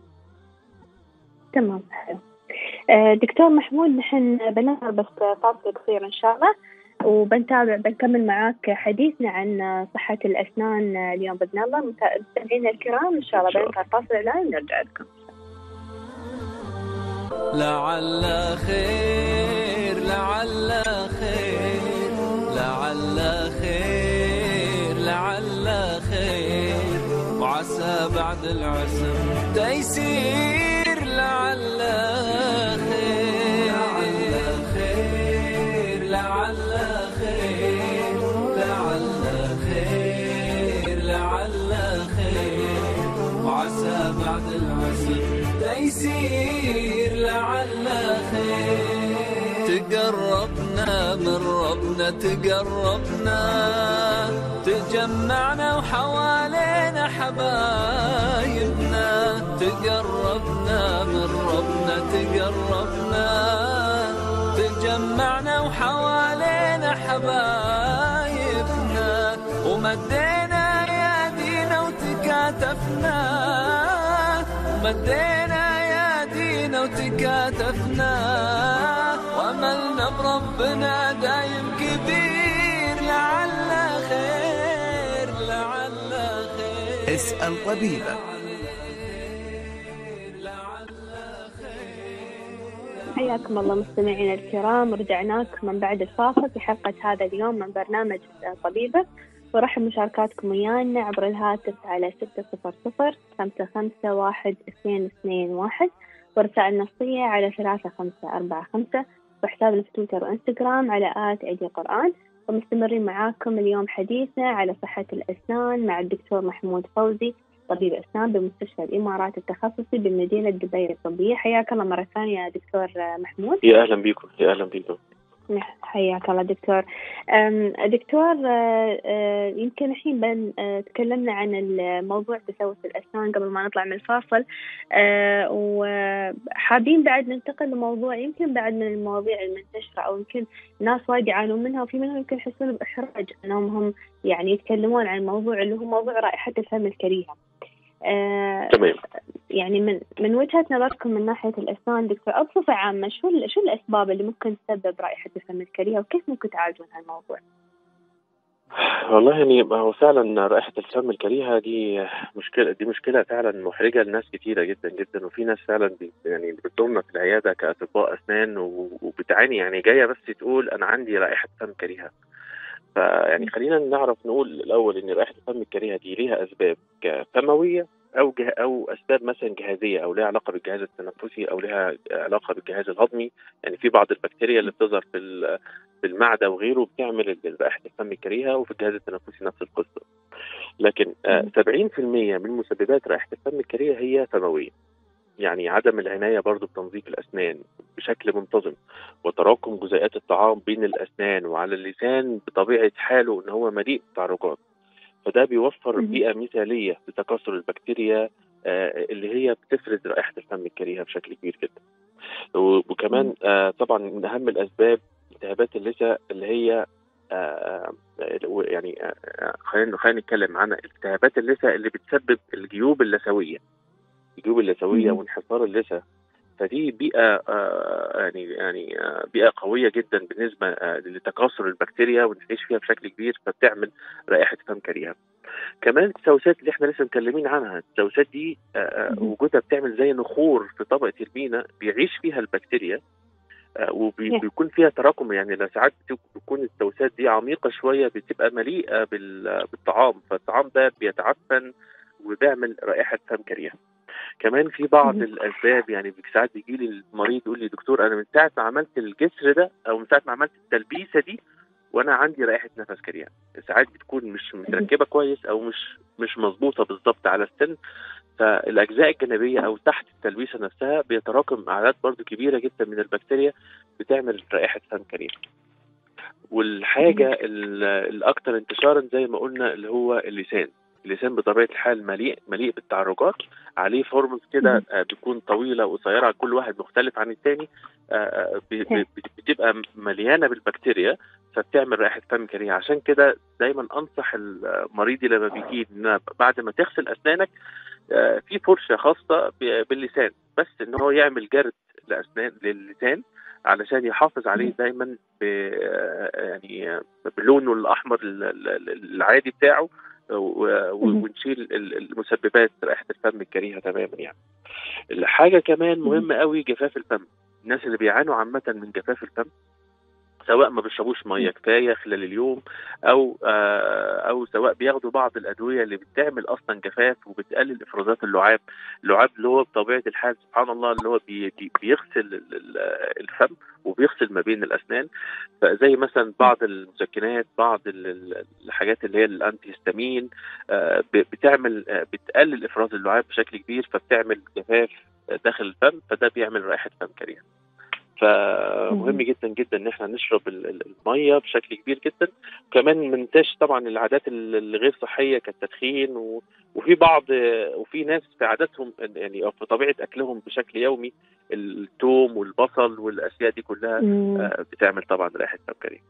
تمام. دكتور محمود، نحن بنظهر بس فاصل قصير ان شاء الله، وبنتابع بنكمل معاك حديثنا عن صحه الاسنان اليوم باذن الله. مستمعينا الكرام ان شاء الله بنظهر فاصل الان ونرجع لكم. لعل خير لعل خير لعل خير لعل خير وعسى بعد العسر تيسير لعل خير لعل خير لعل خير لعل خير لعل خير وعسى بعد العسر تيسير لعل خير. تقربنا من ربنا تقربنا تجمعنا وحوالينا حبايبنا تقربنا من ربنا تقربنا تجمعنا وحوالينا حبايبنا ومدينا يدينا وتكاتفنا ومدينا يدينا وتكاتفنا وأملنا بربنا دايم كبير لعل خير لعل خير. اسأل طبيبك. حياكم الله مستمعينا الكرام، رجعنا لكم من بعد الفاصل في حلقة هذا اليوم من برنامج اسأل طبيبك، ورحب مشاركاتكم ويانا عبر الهاتف على ستة صفر صفر خمسة خمسة واحد اثنين اثنين واحد، ورسائل نصية على ثلاثة خمسة أربعة خمسة، وحسابنا في تويتر وإنستغرام على آت عيدي قرآن. ومستمرين معاكم اليوم حديثنا على صحة الأسنان مع الدكتور محمود فوزي، طبيب أسنان بمستشفى الإمارات التخصصي بمدينة دبي الطبية. حياك الله مرة ثانية يا دكتور محمود. يا أهلا بكم. يا أهلا بكم. حياك الله دكتور. دكتور يمكن الحين بن تكلمنا عن الموضوع تسوس الأسنان قبل ما نطلع من الفاصل، وحابين بعد ننتقل لموضوع يمكن بعد من المواضيع المنتشرة أو يمكن ناس وايد يعانون منها، وفي منهم يمكن يحسون بإحراج أنهم هم يعني يتكلمون عن الموضوع اللي هو موضوع رائحة الفم الكريهة. تمام. يعني من من وجهة نظركم من ناحية الأسنان دكتور، بصفة عامة شو شو الأسباب اللي ممكن تسبب رائحة الفم الكريهة وكيف ممكن تعالجون هالموضوع؟ والله يعني هو فعلا رائحة الفم الكريهة دي مشكلة، دي مشكلة فعلا محرجة لناس كتيرة جدا جدا، وفي ناس فعلا يعني بتزورنا في العيادة كأطباء أسنان وبتعاني، يعني جاية بس تقول أنا عندي رائحة فم كريهة. فيعني خلينا نعرف نقول الأول إن رائحة الفم الكريهة دي ليها أسباب فموية أو جه أو أسباب مثلا جهازية أو لها علاقة بالجهاز التنفسي أو لها علاقة بالجهاز الهضمي. يعني في بعض البكتيريا اللي بتظهر في في المعدة وغيره بتعمل رائحة الفم الكريهة، وفي الجهاز التنفسي نفس القصة. لكن سبعين في المية من مسببات رائحة الفم الكريهة هي فموية، يعني عدم العناية برضو بتنظيف الأسنان بشكل منتظم، وتراكم جزيئات الطعام بين الأسنان وعلى اللسان بطبيعة حاله إن هو مليء بالتعرجات، فده بيوفر بيئة مثالية لتكاثر البكتيريا آه اللي هي بتفرز رائحة الفم الكريهة بشكل كبير جدا. وكمان آه طبعا من أهم الأسباب التهابات اللثة اللي هي آه يعني آه خلينا خلينا نتكلم عنها. التهابات اللثة اللي بتسبب الجيوب اللثوية الجيوب اللثوية وانحصار اللثة، فدي بيئة آه يعني يعني آه بيئة قوية جدا بالنسبة آه لتكاثر البكتيريا ونعيش فيها بشكل كبير، فبتعمل رائحة فم كريهة. كمان التسوسات اللي احنا لسه متكلمين عنها، التسوسات دي آه وجودها بتعمل زي نخور في طبقة المينا بيعيش فيها البكتيريا، آه وبيكون فيها تراكم. يعني ساعات بتكون التسوسات دي عميقة شوية، بتبقى مليئة بالطعام، فالطعام ده بيتعفن وبيعمل رائحة فم كريهة. كمان في بعض الاسباب، يعني ساعات بيجي لي المريض يقول لي دكتور انا من ساعه ما عملت الجسر ده او من ساعه ما عملت التلبيسه دي وانا عندي رائحه نفس كريهه. ساعات بتكون مش متركبه كويس او مش مش مظبوطه بالظبط على السن، فالاجزاء الجانبيه او تحت التلبيسه نفسها بيتراكم اعداد برضو كبيره جدا من البكتيريا بتعمل رائحه فم كريهه. والحاجه الاكثر انتشارا زي ما قلنا اللي هو اللسان. اللسان بطبيعه الحال مليء مليء بالتعرجات، عليه فورمز كده بتكون طويله وقصيره، كل واحد مختلف عن الثاني، بتبقى مليانه بالبكتيريا فبتعمل رائحه فم كريهه. عشان كده دايما انصح المريض لما بيجي ان بعد ما تغسل اسنانك في فرشه خاصه باللسان، بس ان هو يعمل جرد لاسنان للسان علشان يحافظ عليه دايما ب يعني بلونه الاحمر العادي بتاعه، ونشيل المسببات رائحة الفم الكريهة تماما. يعني الحاجة كمان مهمة قوي جفاف الفم. الناس اللي بيعانوا عامة من جفاف الفم، سواء ما بيشربوش ميه كفايه خلال اليوم، او او سواء بياخدوا بعض الادويه اللي بتعمل اصلا جفاف وبتقلل افرازات اللعاب. اللعاب اللي هو بطبيعه الحال سبحان الله اللي هو بي بيغسل الفم وبيغسل ما بين الاسنان، فزي مثلا بعض المسكنات، بعض الحاجات اللي هي الانتي هيستامين بتعمل بتقلل افراز اللعاب بشكل كبير، فبتعمل جفاف داخل الفم، فده بيعمل رائحه فم كريهه. فمهم جدا جدا ان احنا نشرب الميه بشكل كبير جدا. كمان منتاش طبعا العادات الغير صحيه كالتدخين، وفي بعض وفي ناس في عاداتهم يعني او في طبيعه اكلهم بشكل يومي الثوم والبصل والاشياء دي كلها بتعمل طبعا رائحه فم كريهه.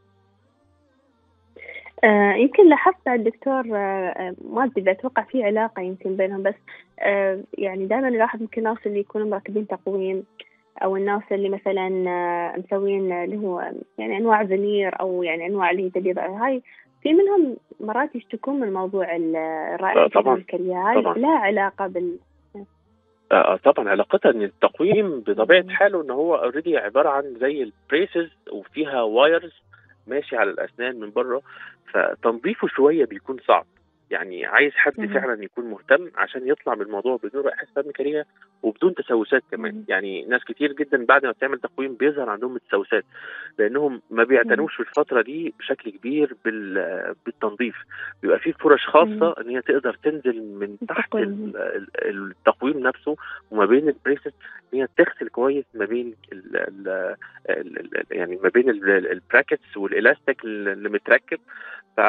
آه يمكن لاحظت على الدكتور آه ما ادري، اتوقع في علاقه يمكن بينهم، بس آه يعني دائما نلاحظ يمكن الناس اللي يكونوا مركبين تقويم، او الناس اللي مثلا مسوين اللي هو يعني انواع فينير او يعني انواع اللي هي تبيض، هاي في منهم مرات يشتكون من موضوع الرائحه الكريهه. هاي لها علاقه بال آه طبعا علاقتها ان التقويم بطبيعه حاله ان هو اوريدي عباره عن زي البريسز وفيها وايرز ماشي على الاسنان من بره، فتنظيفه شويه بيكون صعب. يعني عايز حد فعلا يكون مهتم عشان يطلع من الموضوع بدون رائحه فم كريهه وبدون تسوسات كمان. مم. يعني ناس كتير جدا بعد ما بتعمل تقويم بيظهر عندهم التسوسات لانهم ما بيعتنوش في الفتره دي بشكل كبير بالتنظيف. بيبقى في فرش خاصه ان هي تقدر تنزل من تحت التقويم نفسه وما بين البريسز، ان هي تغسل كويس ما بين ال ال ال يعني ما بين البراكتس والالاستيك اللي متركب. ف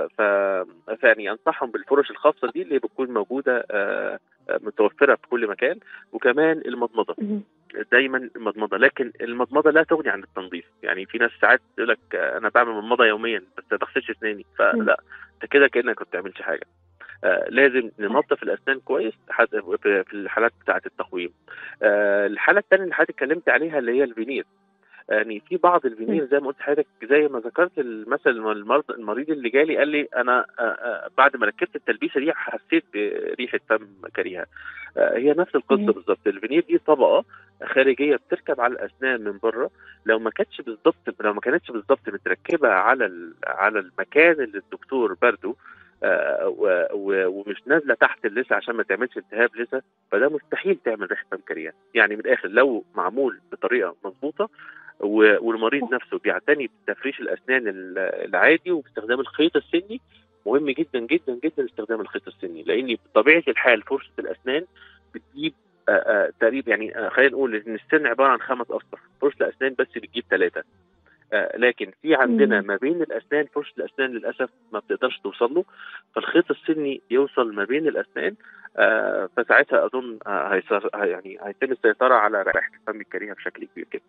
يعني انصحهم بالفرش الخاصه دي اللي بتكون موجوده متوفره في كل مكان. وكمان المضمضه، دايما المضمضه، لكن المضمضه لا تغني عن التنظيف. يعني في ناس ساعات يقول لك انا بعمل مضمضه يوميا بس ما بغسلش اسناني، فلا، انت كده كانك كنت بتعملش حاجه. آه لازم ننظف الاسنان كويس في الحالات بتاعه التقويم. آه الحاله الثانيه اللي حضرتك اتكلمت عليها اللي هي الفينير. يعني في بعض الفينير زي ما قلت لحضرتك، زي ما ذكرت المثل المرض المريض اللي جالي قال لي انا بعد ما ركبت التلبيسه دي حسيت بريحه فم كريهه. هي نفس القصه بالظبط. الفينير دي طبقه خارجيه بتركب على الاسنان من بره، لو ما كانتش بالظبط لو ما كانتش بالظبط متركبه على على المكان اللي الدكتور برده ومش نازله تحت اللثه عشان ما تعملش التهاب لثه، فده مستحيل تعمل ريحه فم كريهه. يعني من الاخر لو معمول بطريقه مظبوطه والمريض نفسه بيعتني بتفريش الاسنان العادي وباستخدام الخيط السني. مهم جدا جدا جدا استخدام الخيط السني، لان بطبيعه الحال فرشه الاسنان بتجيب تقريبا يعني خلينا نقول ان السن عباره عن خمس اسطح، فرشه الاسنان بس بتجيب ثلاثه. لكن في عندنا ما بين الاسنان فرشه الاسنان للاسف ما بتقدرش توصل له، فالخيط السني يوصل ما بين الاسنان. فساعتها اظن هيصير يعني هيتم السيطره على رائحه الفم الكريهه بشكل كبير جدا.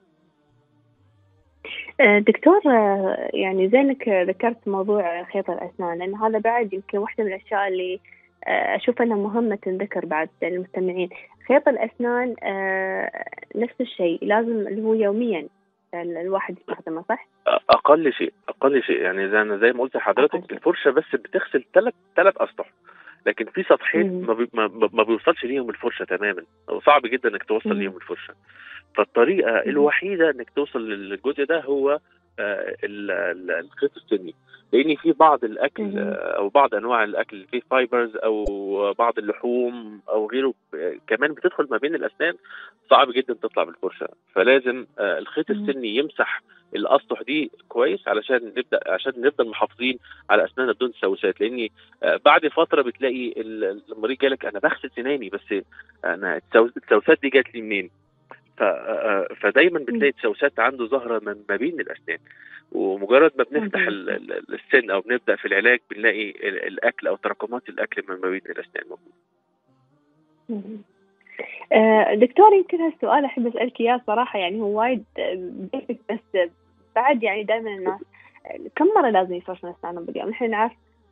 دكتور، يعني زي انك ذكرت موضوع خيط الاسنان، لان هذا بعد يمكن واحده من الاشياء اللي اشوف انها مهمه تنذكر بعد المستمعين. خيط الاسنان نفس الشيء، لازم اللي هو يوميا الواحد يستخدمه، صح؟ اقل شيء اقل شيء يعني زي انا زي ما قلت لحضرتك، الفرشه بس بتغسل ثلاث ثلاث اسطح، لكن في سطحين ما, بي ما, ما بيوصلش ليهم الفرشه تماما، وصعب جدا انك توصل مم. ليهم الفرشه. فالطريقه مم. الوحيده انك توصل للجزء ده هو آه الخيط السني، لان في بعض الاكل مم. او بعض انواع الاكل فيه فايبرز او بعض اللحوم او غيره كمان بتدخل ما بين الاسنان، صعب جدا تطلع بالفرشه. فلازم آه الخيط مم. السني يمسح الاسطح دي كويس علشان نبدا عشان نفضل محافظين على اسناننا بدون تسوسات. لاني آه بعد فتره بتلاقي المريض جالك انا بغسل سناني بس انا التسوسات دي جات لي منين؟ فدايما بتلاقي تسوسات عنده ظاهره ما بين الاسنان، ومجرد ما بنفتح السن او بنبدا في العلاج بنلاقي الاكل او تراكمات الاكل ما بين الاسنان موجوده. دكتور، يمكن هالسؤال احب اسالك اياه صراحه، يعني هو وايد بس بعد يعني دائما الناس كم مره لازم يفرشون اسنانهم باليوم؟ نحن نعرف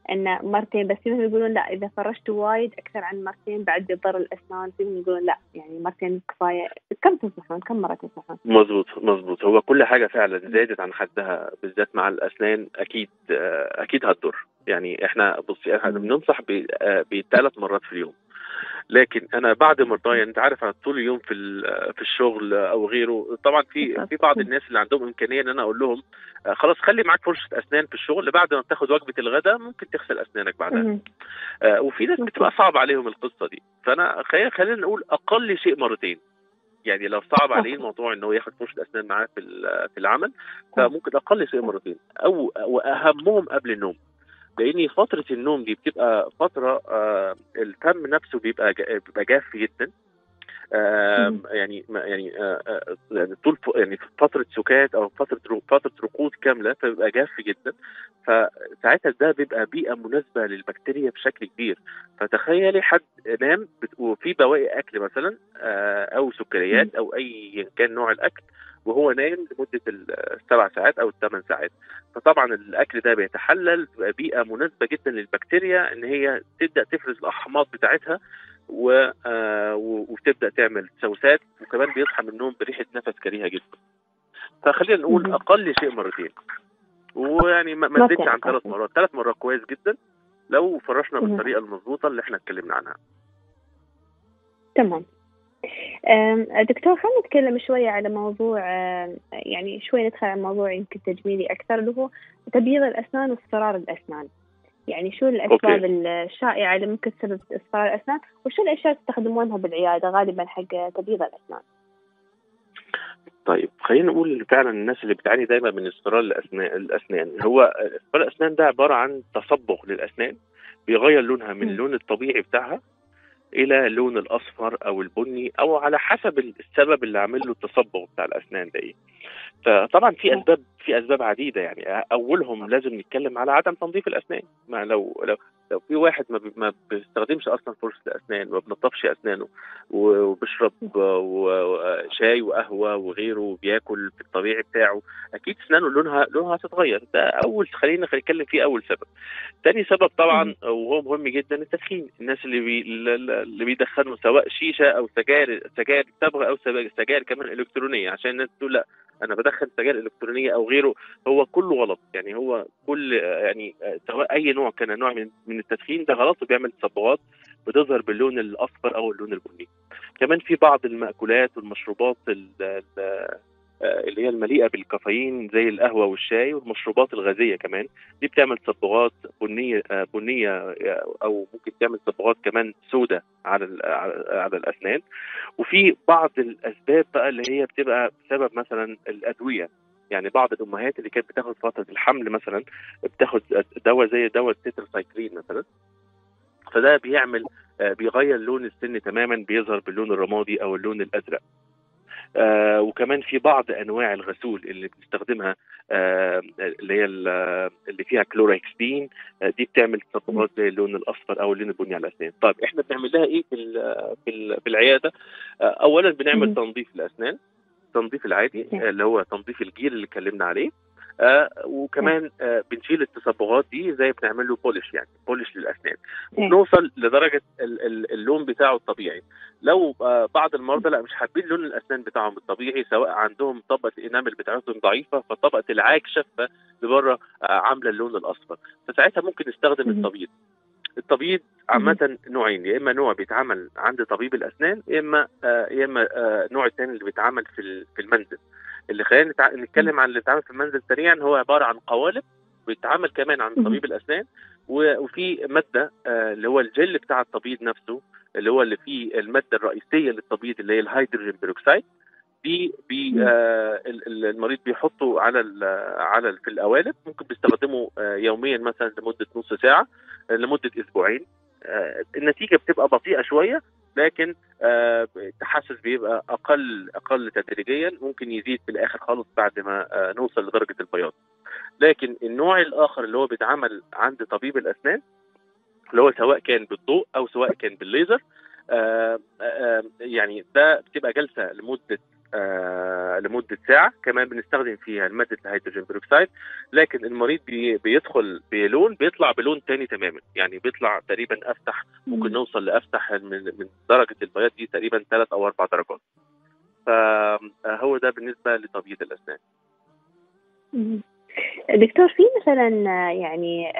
إن مرتين بس. فيهم يقولون لا إذا فرشتوا وايد أكثر عن مرتين بعد يضر الأسنان. فيهم يقولون لا يعني مرتين كفاية. كم تنصحون؟ كم مرة تنصحون؟ مظبوط مظبوط. هو كل حاجة فعلا زادت عن حدها بالذات مع الأسنان أكيد أكيد هتضر. يعني إحنا بصي إحنا بننصح بثلاث مرات في اليوم، لكن انا بعد مرضايا انت عارف انا طول اليوم في في الشغل او غيره. طبعا في في بعض الناس اللي عندهم امكانيه ان انا اقول لهم خلاص خلي معاك فرشه اسنان في الشغل، بعد ما بتاخد وجبه الغداء ممكن تغسل اسنانك بعدها. آه وفي ناس بتبقى صعب عليهم القصه دي، فانا خلينا خلينا نقول اقل شيء مرتين. يعني لو صعب عليه الموضوع انه ياخد فرشه اسنان معاه في في العمل، فممكن اقل شيء مرتين، او واهمهم قبل النوم. لان فتره النوم دي بتبقى فتره آه الفم نفسه بيبقى بيبقى جاف جدا. آه يعني يعني آه يعني طول يعني فتره سكات او فتره فتره ركود كامله، فبيبقى جاف جدا. فساعتها ده بيبقى بيئه مناسبه للبكتيريا بشكل كبير. فتخيلي حد نام وفي بواقي اكل مثلا آه او سكريات او اي كان نوع الاكل وهو نايم لمده السبع ساعات او الثمان ساعات. فطبعا الاكل ده بيتحلل، بيبقى بيئه مناسبه جدا للبكتيريا ان هي تبدا تفرز الاحماض بتاعتها و... آه وتبدا تعمل تسوسات، وكمان بيصحى من النوم بريحه نفس كريهه جدا. فخلينا نقول اقل شيء مرتين، ويعني ما تزيدش عن ثلاث مرات. ثلاث مرات كويس جدا لو فرشنا بالطريقه المضبوطه اللي احنا اتكلمنا عنها. تمام. دكتور خلينا نتكلم شوية على موضوع، يعني شوية ندخل على موضوع يمكن تجميلي أكثر، اللي هو تبييض الأسنان واصفرار الأسنان. يعني شو الأسباب أوكي. الشائعة اللي ممكن تسبب اصفرار الأسنان، وشو الأشياء تستخدمونها بالعيادة غالبا حق تبييض الأسنان؟ طيب خلينا نقول فعلا الناس اللي بتعاني دايما من اصفرار الأسنان الأسنان هو اصفرار الأسنان ده عبارة عن تصبغ للأسنان بيغير لونها من اللون الطبيعي بتاعها الى اللون الاصفر او البني، او على حسب السبب اللي عامل له التصبغ بتاع الاسنان ده ايه. فطبعا في اسباب في اسباب عديده. يعني اولهم لازم نتكلم على عدم تنظيف الاسنان. ما لو لو لو في واحد ما, ما بيستخدمش اصلا فرشه الاسنان وما بنضفش اسنانه وبيشرب شاي وقهوه وغيره وبياكل في الطبيعي بتاعه، اكيد اسنانه لونها لونها هتتغير. ده اول خلينا نتكلم فيه اول سبب. تاني سبب طبعا وهو مهم جدا التدخين. الناس اللي بي اللي بيدخنوا سواء شيشه او سجاير سجاير صبغه او سجاير كمان الكترونيه، عشان الناس تقول لا انا بدخن سجاير الكترونيه او غيره. هو كله غلط. يعني هو كل يعني سواء اي نوع كان نوع من من التدخين ده غلط، وبيعمل تصبغات بتظهر باللون الاصفر او اللون البني. كمان في بعض المأكولات والمشروبات اللي هي المليئه بالكافيين زي القهوه والشاي والمشروبات الغازيه كمان، دي بتعمل تصبغات بنيه بنيه او ممكن تعمل تصبغات كمان سوداء على على الاسنان. وفي بعض الاسباب بقى اللي هي بتبقى بسبب مثلا الادويه. يعني بعض الامهات اللي كانت بتاخد فتره الحمل مثلا بتاخد دواء زي دواء التتراسايكلين مثلا، فده بيعمل بيغير لون السن تماما، بيظهر باللون الرمادي او اللون الازرق. آه وكمان في بعض انواع الغسول اللي بنستخدمها آه اللي هي اللي فيها كلوراكسين، آه دي بتعمل تصبغات زي اللون الاصفر او اللون البني على الاسنان. طيب احنا بنعمل لها ايه في في, في العياده؟ آه اولا بنعمل تنظيف الاسنان، تنظيف العادي اللي هو تنظيف الجير اللي اتكلمنا عليه. آه وكمان آه بنشيل التصبغات دي زي بنعمل له بولش، يعني بولش للاسنان، وبنوصل لدرجه اللون بتاعه الطبيعي. لو آه بعض المرضى لا مش حابين لون الاسنان بتاعهم الطبيعي، سواء عندهم طبقه الانامل بتاعتهم ضعيفه فطبقه العاج شفه لبره آه عامله اللون الاصفر، فساعتها ممكن نستخدم التبييض. التبييض عامة نوعين، يا إما نوع بيتعمل عند طبيب الأسنان، يا إما آه يا إما آه نوع الثاني اللي بيتعمل في في المنزل. اللي خلينا نتع... نتكلم عن اللي بيتعمل في المنزل سريعا هو عبارة عن قوالب بيتعمل كمان عند طبيب الأسنان، و... وفي مادة آه اللي هو الجل بتاع التبييض نفسه، اللي هو اللي فيه المادة الرئيسية للتبييض اللي هي الهيدروجين بيروكسيد. دي بي آه المريض بيحطه على ال على ال في القوالب، ممكن بيستخدمه آه يوميا مثلا لمده نص ساعه لمده اسبوعين. آه النتيجه بتبقى بطيئه شويه، لكن آه التحسس بيبقى اقل اقل تدريجيا، ممكن يزيد في الاخر خالص بعد ما آه نوصل لدرجه البياض. لكن النوع الاخر اللي هو بيتعمل عند طبيب الاسنان اللي هو سواء كان بالضوء او سواء كان بالليزر، آه آه يعني ده بتبقى جلسه لمده آه لمده ساعه، كمان بنستخدم فيها ماده الهيدروجين بيروكسيد، لكن المريض بي بيدخل بلون بيطلع بلون تاني تماما، يعني بيطلع تقريبا افتح، ممكن نوصل لافتح من, من درجه البياض دي تقريبا ثلاث او اربع درجات. فهو ده بالنسبه لتبييض الاسنان. دكتور، في مثلا يعني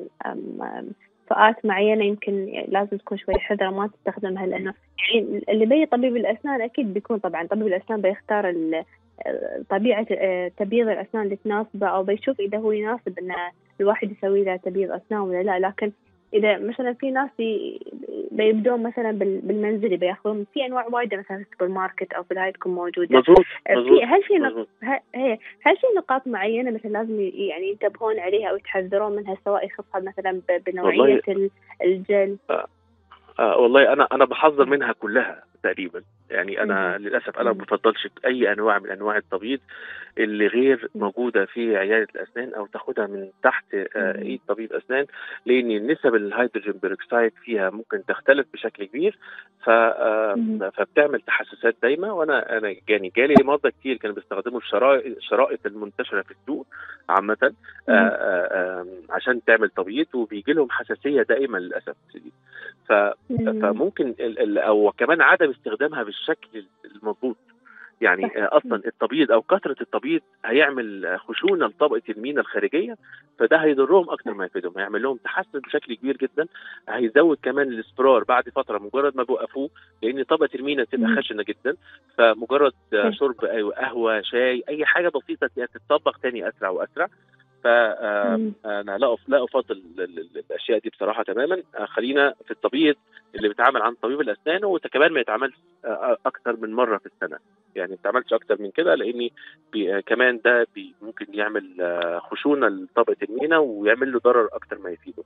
فئات معينه يمكن لازم تكون شوي حذرة ما تستخدمها، لانه يعني اللي بي طبيب الاسنان اكيد بيكون طبعا طبيب الاسنان بيختار طبيعه تبييض الاسنان اللي تناسبه، او بيشوف اذا هو يناسب ان الواحد يسوي له تبييض اسنان ولا لا. لكن اذا مثلا في ناس بيبدون مثلا بالمنزلي بياخذون في انواع وايده مثلا في السوبر ماركت او في الهاي تكون موجوده. مظبوط مظبوط. هل في نق... هل في نقاط معينه مثلا لازم يعني ينتبهون عليها او يتحذرون منها، سواء يخصها مثلا بنوعيه الجل؟ آه. آه والله انا انا بحذر منها كلها تقريبا، يعني انا مم. للاسف انا ما بفضلش اي انواع من انواع التبييض اللي غير موجوده في عياده الاسنان او تاخدها من تحت آه ايد طبيب اسنان، لان نسب الهيدروجين بيروكسيد فيها ممكن تختلف بشكل كبير، ف آه فبتعمل تحسسات دايما. وانا انا يعني جالي مرضى كتير كانوا بيستخدموا الشرائط الشرائط المنتشره في السوق عامه آه آه عشان تعمل تبييض، وبيجي لهم حساسيه دائما للاسف الشديد. ف فممكن ال ال او كمان عدم استخدامها بالشكل المضبوط، يعني اصلا التبييض او كثره التبييض هيعمل خشونه لطبقه المينا الخارجيه، فده هيضرهم اكتر ما يفيدهم، هيعمل لهم تحسن بشكل كبير جدا، هيزود كمان الاصفرار بعد فتره مجرد ما بيوقفوه، لان طبقه المينا بتبقى خشنه جدا، فمجرد شرب قهوه شاي اي حاجه بسيطه تتطبق تاني اسرع واسرع. فانا لا لا افضل الاشياء دي بصراحه تماما. خلينا في التبييض اللي بيتعامل عن طبيب الاسنان، وكمان ما يتعملش اكتر من مره في السنه، يعني ما يتعملش اكتر من كده، لان كمان ده ممكن يعمل خشونه لطبقه المينا ويعمل له ضرر اكتر ما يفيده.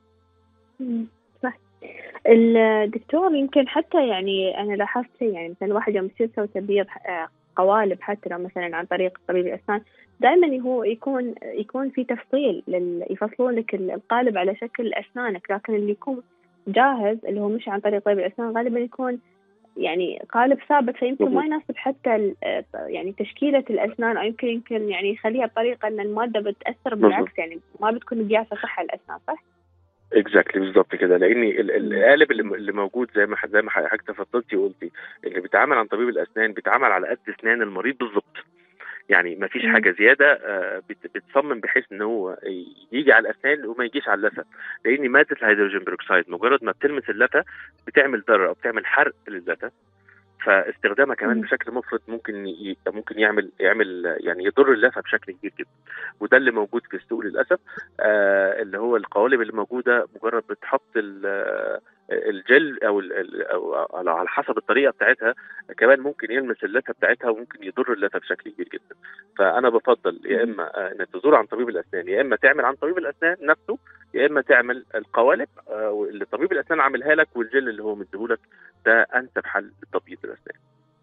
صح. الدكتور يمكن حتى يعني انا لاحظت يعني مثلا الواحد يوم يصير يسوي تبييض قوالب حتى لو مثلا عن طريق طبيب الاسنان، دائما هو يكون يكون في تفصيل لل... يفصلون لك القالب على شكل اسنانك، لكن اللي يكون جاهز اللي هو مش عن طريق طبيب الاسنان غالبا يكون يعني قالب ثابت، فيمكن ما يناسب حتى يعني تشكيله الاسنان، او يمكن يمكن يعني يخليها بطريقه ان الماده بتاثر بالعكس، يعني ما بتكون قياسه صح على الاسنان. صح؟ اكزاكتلي بالظبط كده، لان القالب اللي موجود زي ما زي ما حضرتك تفضلتي وقلتي، اللي بيتعامل عن طبيب الاسنان بيتعامل على قد اسنان المريض بالظبط، يعني ما فيش حاجه زياده بتصمم بحيث ان هو يجي على الاسنان وما يجيش على اللثه، لان ماده الهيدروجين بيروكسيد مجرد ما بتلمس اللثه بتعمل ضرر او بتعمل حرق للثه، فاستخدامها كمان بشكل مفرط ممكن ي... ممكن يعمل يعمل يعني يضر اللثه بشكل كبير جدا، وده اللي موجود في السوق للاسف. آه اللي هو القوالب اللي موجوده مجرد بتحط الجل او, ال... أو على حسب الطريقه بتاعتها كمان ممكن يلمس اللثه بتاعتها وممكن يضر اللثه بشكل كبير جدا. فانا بفضل يا اما انك تزور عن طبيب الاسنان، يا اما تعمل عن طبيب الاسنان نفسه، يا اما تعمل القوالب آه اللي طبيب الاسنان عاملها لك، والجل اللي هو مديهولك ده انسب حل لتبييض الاسنان.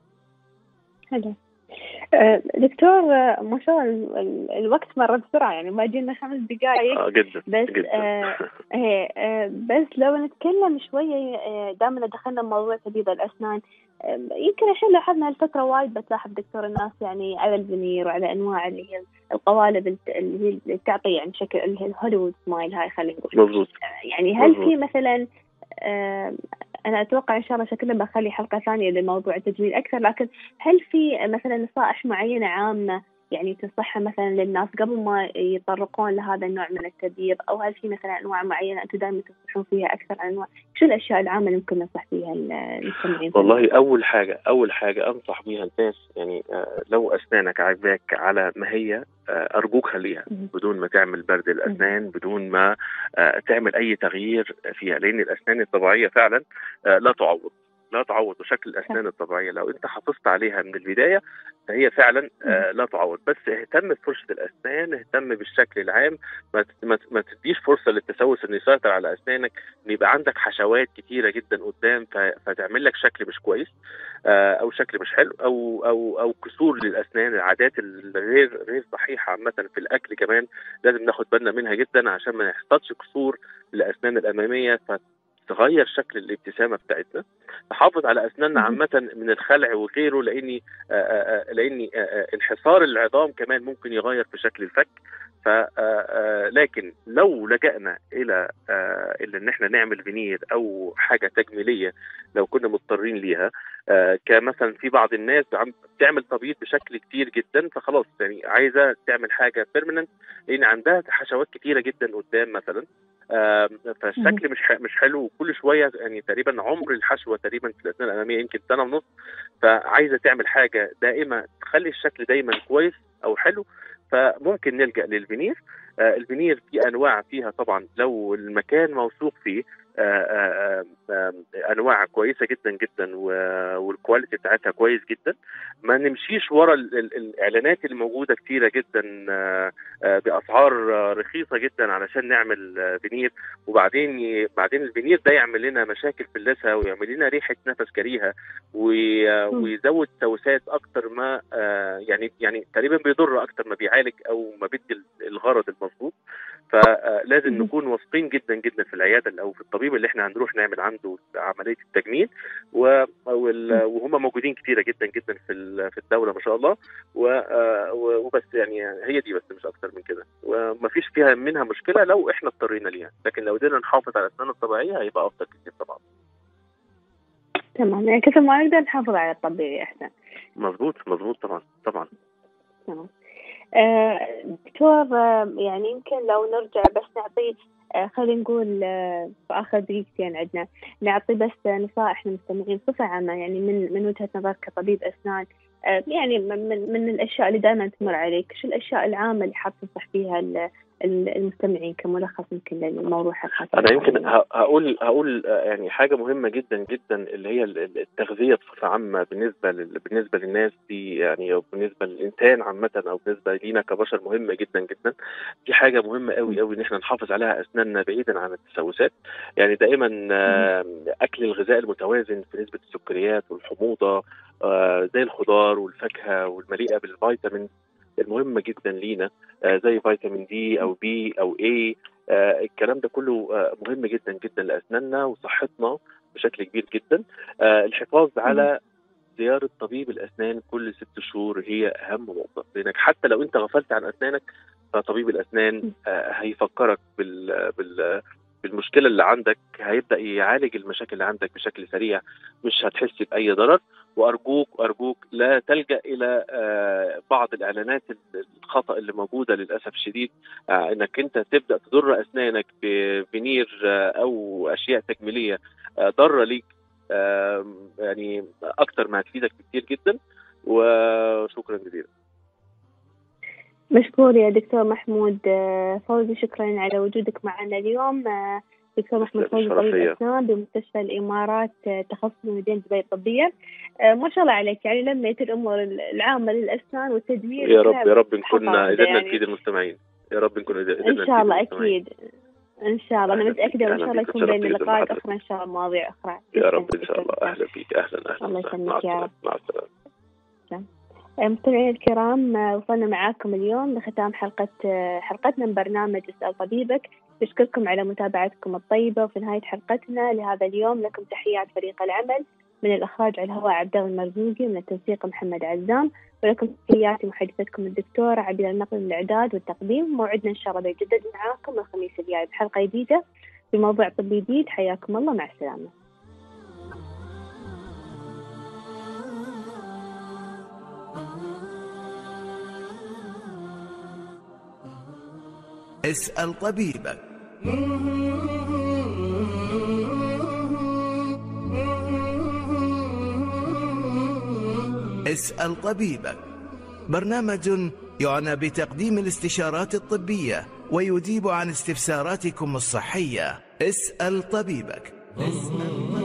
حلو. أه دكتور، ما شاء الله الوقت مر بسرعه، يعني ما جينا خمس دقائق اه جدا بس جدا. آه آه بس لو نتكلم شويه آه دائما دخلنا بموضوع تبييض الاسنان، آه يمكن الحين لاحظنا هالفتره وايد بتلاحظ دكتور الناس يعني على الفينير وعلى انواع اللي هي القوالب اللي هي تعطي يعني شكل اللي هي الهوليوود سمايل، هاي خلينا نقول مظبوط. يعني هل مزبوط. في مثلا آه أنا أتوقع إن شاء الله شكلنا بخلي حلقة ثانية لموضوع التجميل أكثر، لكن هل في مثلا نصائح معينة عامة يعني تنصحها مثلا للناس قبل ما يتطرقون لهذا النوع من التبييض، أو هل في مثلا أنواع معينة أنتم دائما تنصحون فيها أكثر أنواع؟ شو الأشياء العامة اللي ممكن ننصح فيها المستمعين؟ والله أول حاجة أول حاجة أنصح بيها الناس، يعني لو أسنانك عاجباك على ما هي أرجوك خليها بدون ما تعمل برد الأسنان، بدون ما تعمل أي تغيير فيها، لأن الأسنان الطبيعية فعلا لا تعوض لا تعوض وشكل الأسنان الطبيعية لو أنت حافظت عليها من البداية فهي فعلا آه لا تعوض. بس اهتم بفرشة الأسنان، اهتم بالشكل العام، ما ما تديش فرصة للتسوس إنه يسيطر على أسنانك، إن يبقى عندك حشوات كتيرة جدا قدام فتعمل لك شكل مش كويس آه أو شكل مش حلو، أو أو أو كسور للأسنان، العادات الغير غير صحيحة عامة في الأكل كمان لازم ناخد بالنا منها جدا عشان ما يحصلش كسور للأسنان الأمامية تغير شكل الابتسامه بتاعتنا، نحافظ على اسناننا عامه من الخلع وغيره، لاني لاني انحسار العظام كمان ممكن يغير في شكل الفك. ف لكن لو لجأنا الى ان احنا نعمل فينير او حاجه تجميليه لو كنا مضطرين ليها، كمثلا في بعض الناس عم بتعمل تبييض بشكل كتير جدا، فخلاص يعني عايزه تعمل حاجه بيرمننت لان عندها حشوات كتيره جدا قدام مثلا، فالشكل مش مش حلو، وكل شويه يعني تقريبا عمر الحشوه تقريبا في الاسنان الاماميه يمكن سنه ونص، فعايزه تعمل حاجه دائمه تخلي الشكل دايما كويس او حلو، فممكن نلجأ للفينير. آه الفينير في انواع فيها طبعا لو المكان موثوق فيه آه آه آه انواع كويسه جدا جدا والكواليتي بتاعتها كويس جدا. ما نمشيش ورا ال ال الاعلانات اللي موجوده كتيره جدا آه آه باسعار آه رخيصه جدا علشان نعمل آه فينير، وبعدين بعدين الفينير ده يعمل لنا مشاكل في اللثه ويعمل لنا ريحه نفس كريهه ويزود توسات اكتر ما آه يعني يعني تقريبا بيضر اكتر ما بيعالج او ما بيدي الغرض المظبوط. فلازم نكون واثقين جدا جدا في العياده او في الطبيب اللي احنا هنروح نعمل عنده عمليه التجميل، وهم موجودين كتيره جدا جدا في في الدوله ما شاء الله، وبس يعني هي دي بس مش اكتر من كده، ومفيش فيها منها مشكله لو احنا اضطرينا ليها، لكن لو قدرنا نحافظ على الاسنان الطبيعيه هيبقى افضل كتير طبعا. تمام، يعني كثر ما نقدر نحافظ على الطبيعي احسن. مظبوط مظبوط طبعا طبعا. تمام. آه دكتور، آه يعني يمكن لو نرجع بس نعطي آه خلينا نقول آه في آخر دقيقتين عندنا نعطي بس نصائح للمستمعين بصفة عامة، يعني من من وجهة نظرك كطبيب أسنان، آه يعني من من الأشياء اللي دائما تمر عليك، شو الأشياء العامة اللي حاب تنصح فيها المستمعين كملخص يمكن للموضوع حقك؟ أنا يمكن هقول هقول يعني حاجة مهمة جدا جدا اللي هي التغذية بصفة عامة بالنسبة بالنسبة للناس دي، يعني بالنسبة للإنسان عامة أو بالنسبة لينا كبشر مهمة جدا جدا. دي حاجة مهمة قوي قوي إن إحنا نحافظ عليها أسناننا بعيدا عن التسوسات. يعني دائما أكل الغذاء المتوازن في نسبة السكريات والحموضة زي الخضار والفاكهة والمليئة بالفيتامين المهمة جدا لينا، زي فيتامين دي أو بي أو اي، الكلام ده كله مهم جدا جدا لأسناننا وصحتنا بشكل كبير جدا. الحفاظ على زيارة طبيب الأسنان كل ست شهور هي أهم نقطة، لأنك حتى لو أنت غفلت عن أسنانك فطبيب الأسنان هيفكرك بال بال بالمشكلة اللي عندك، هيبدأ يعالج المشاكل اللي عندك بشكل سريع، مش هتحس بأي ضرر. وأرجوك أرجوك لا تلجأ إلى بعض الإعلانات الخطأ اللي موجودة للأسف الشديد، إنك أنت تبدأ تضر أسنانك بفينير أو أشياء تجميلية ضارة ليك، يعني أكتر ما هتفيدك كتير جدا. وشكرا جزيلا. مشكور يا دكتور محمود فوزي، شكرا على وجودك معنا اليوم. دكتور محمود فوزي طبيب أسنان بمستشفى الإمارات تخصص مدينة دبي الطبية. ما شاء الله عليك، يعني لميت الأمور العامة للأسنان والتدوير. يا رب يا رب نكون قدرنا نفيد المستمعين، يا رب نكون قدرنا إن شاء الله. أكيد إن شاء الله، أنا متأكدة وإن شاء الله يكون بين لقاءات أخرى إن شاء الله مواضيع أخرى. يا رب إن شاء الله. أهلا بك. أهلا أهلا. الله يسلمك يا رب. مع السلامة. مستمعينا الكرام، وصلنا معاكم اليوم لختام حلقة حلقتنا من برنامج اسأل طبيبك. نشكركم على متابعتكم الطيبة، وفي نهاية حلقتنا لهذا اليوم لكم تحيات فريق العمل، من الإخراج على الهواء عبد الله المرزوقي، من التنسيق محمد عزام، ولكم تحياتي محدثتكم الدكتورة عبير النقل من الإعداد والتقديم. موعدنا إن شاء الله بيجدد معاكم الخميس الجاي بحلقة جديدة بموضوع طبي جديد. حياكم الله، مع السلامة. اسأل طبيبك. اسأل طبيبك برنامج يعنى بتقديم الاستشارات الطبية ويجيب عن استفساراتكم الصحية. اسأل طبيبك. اسأل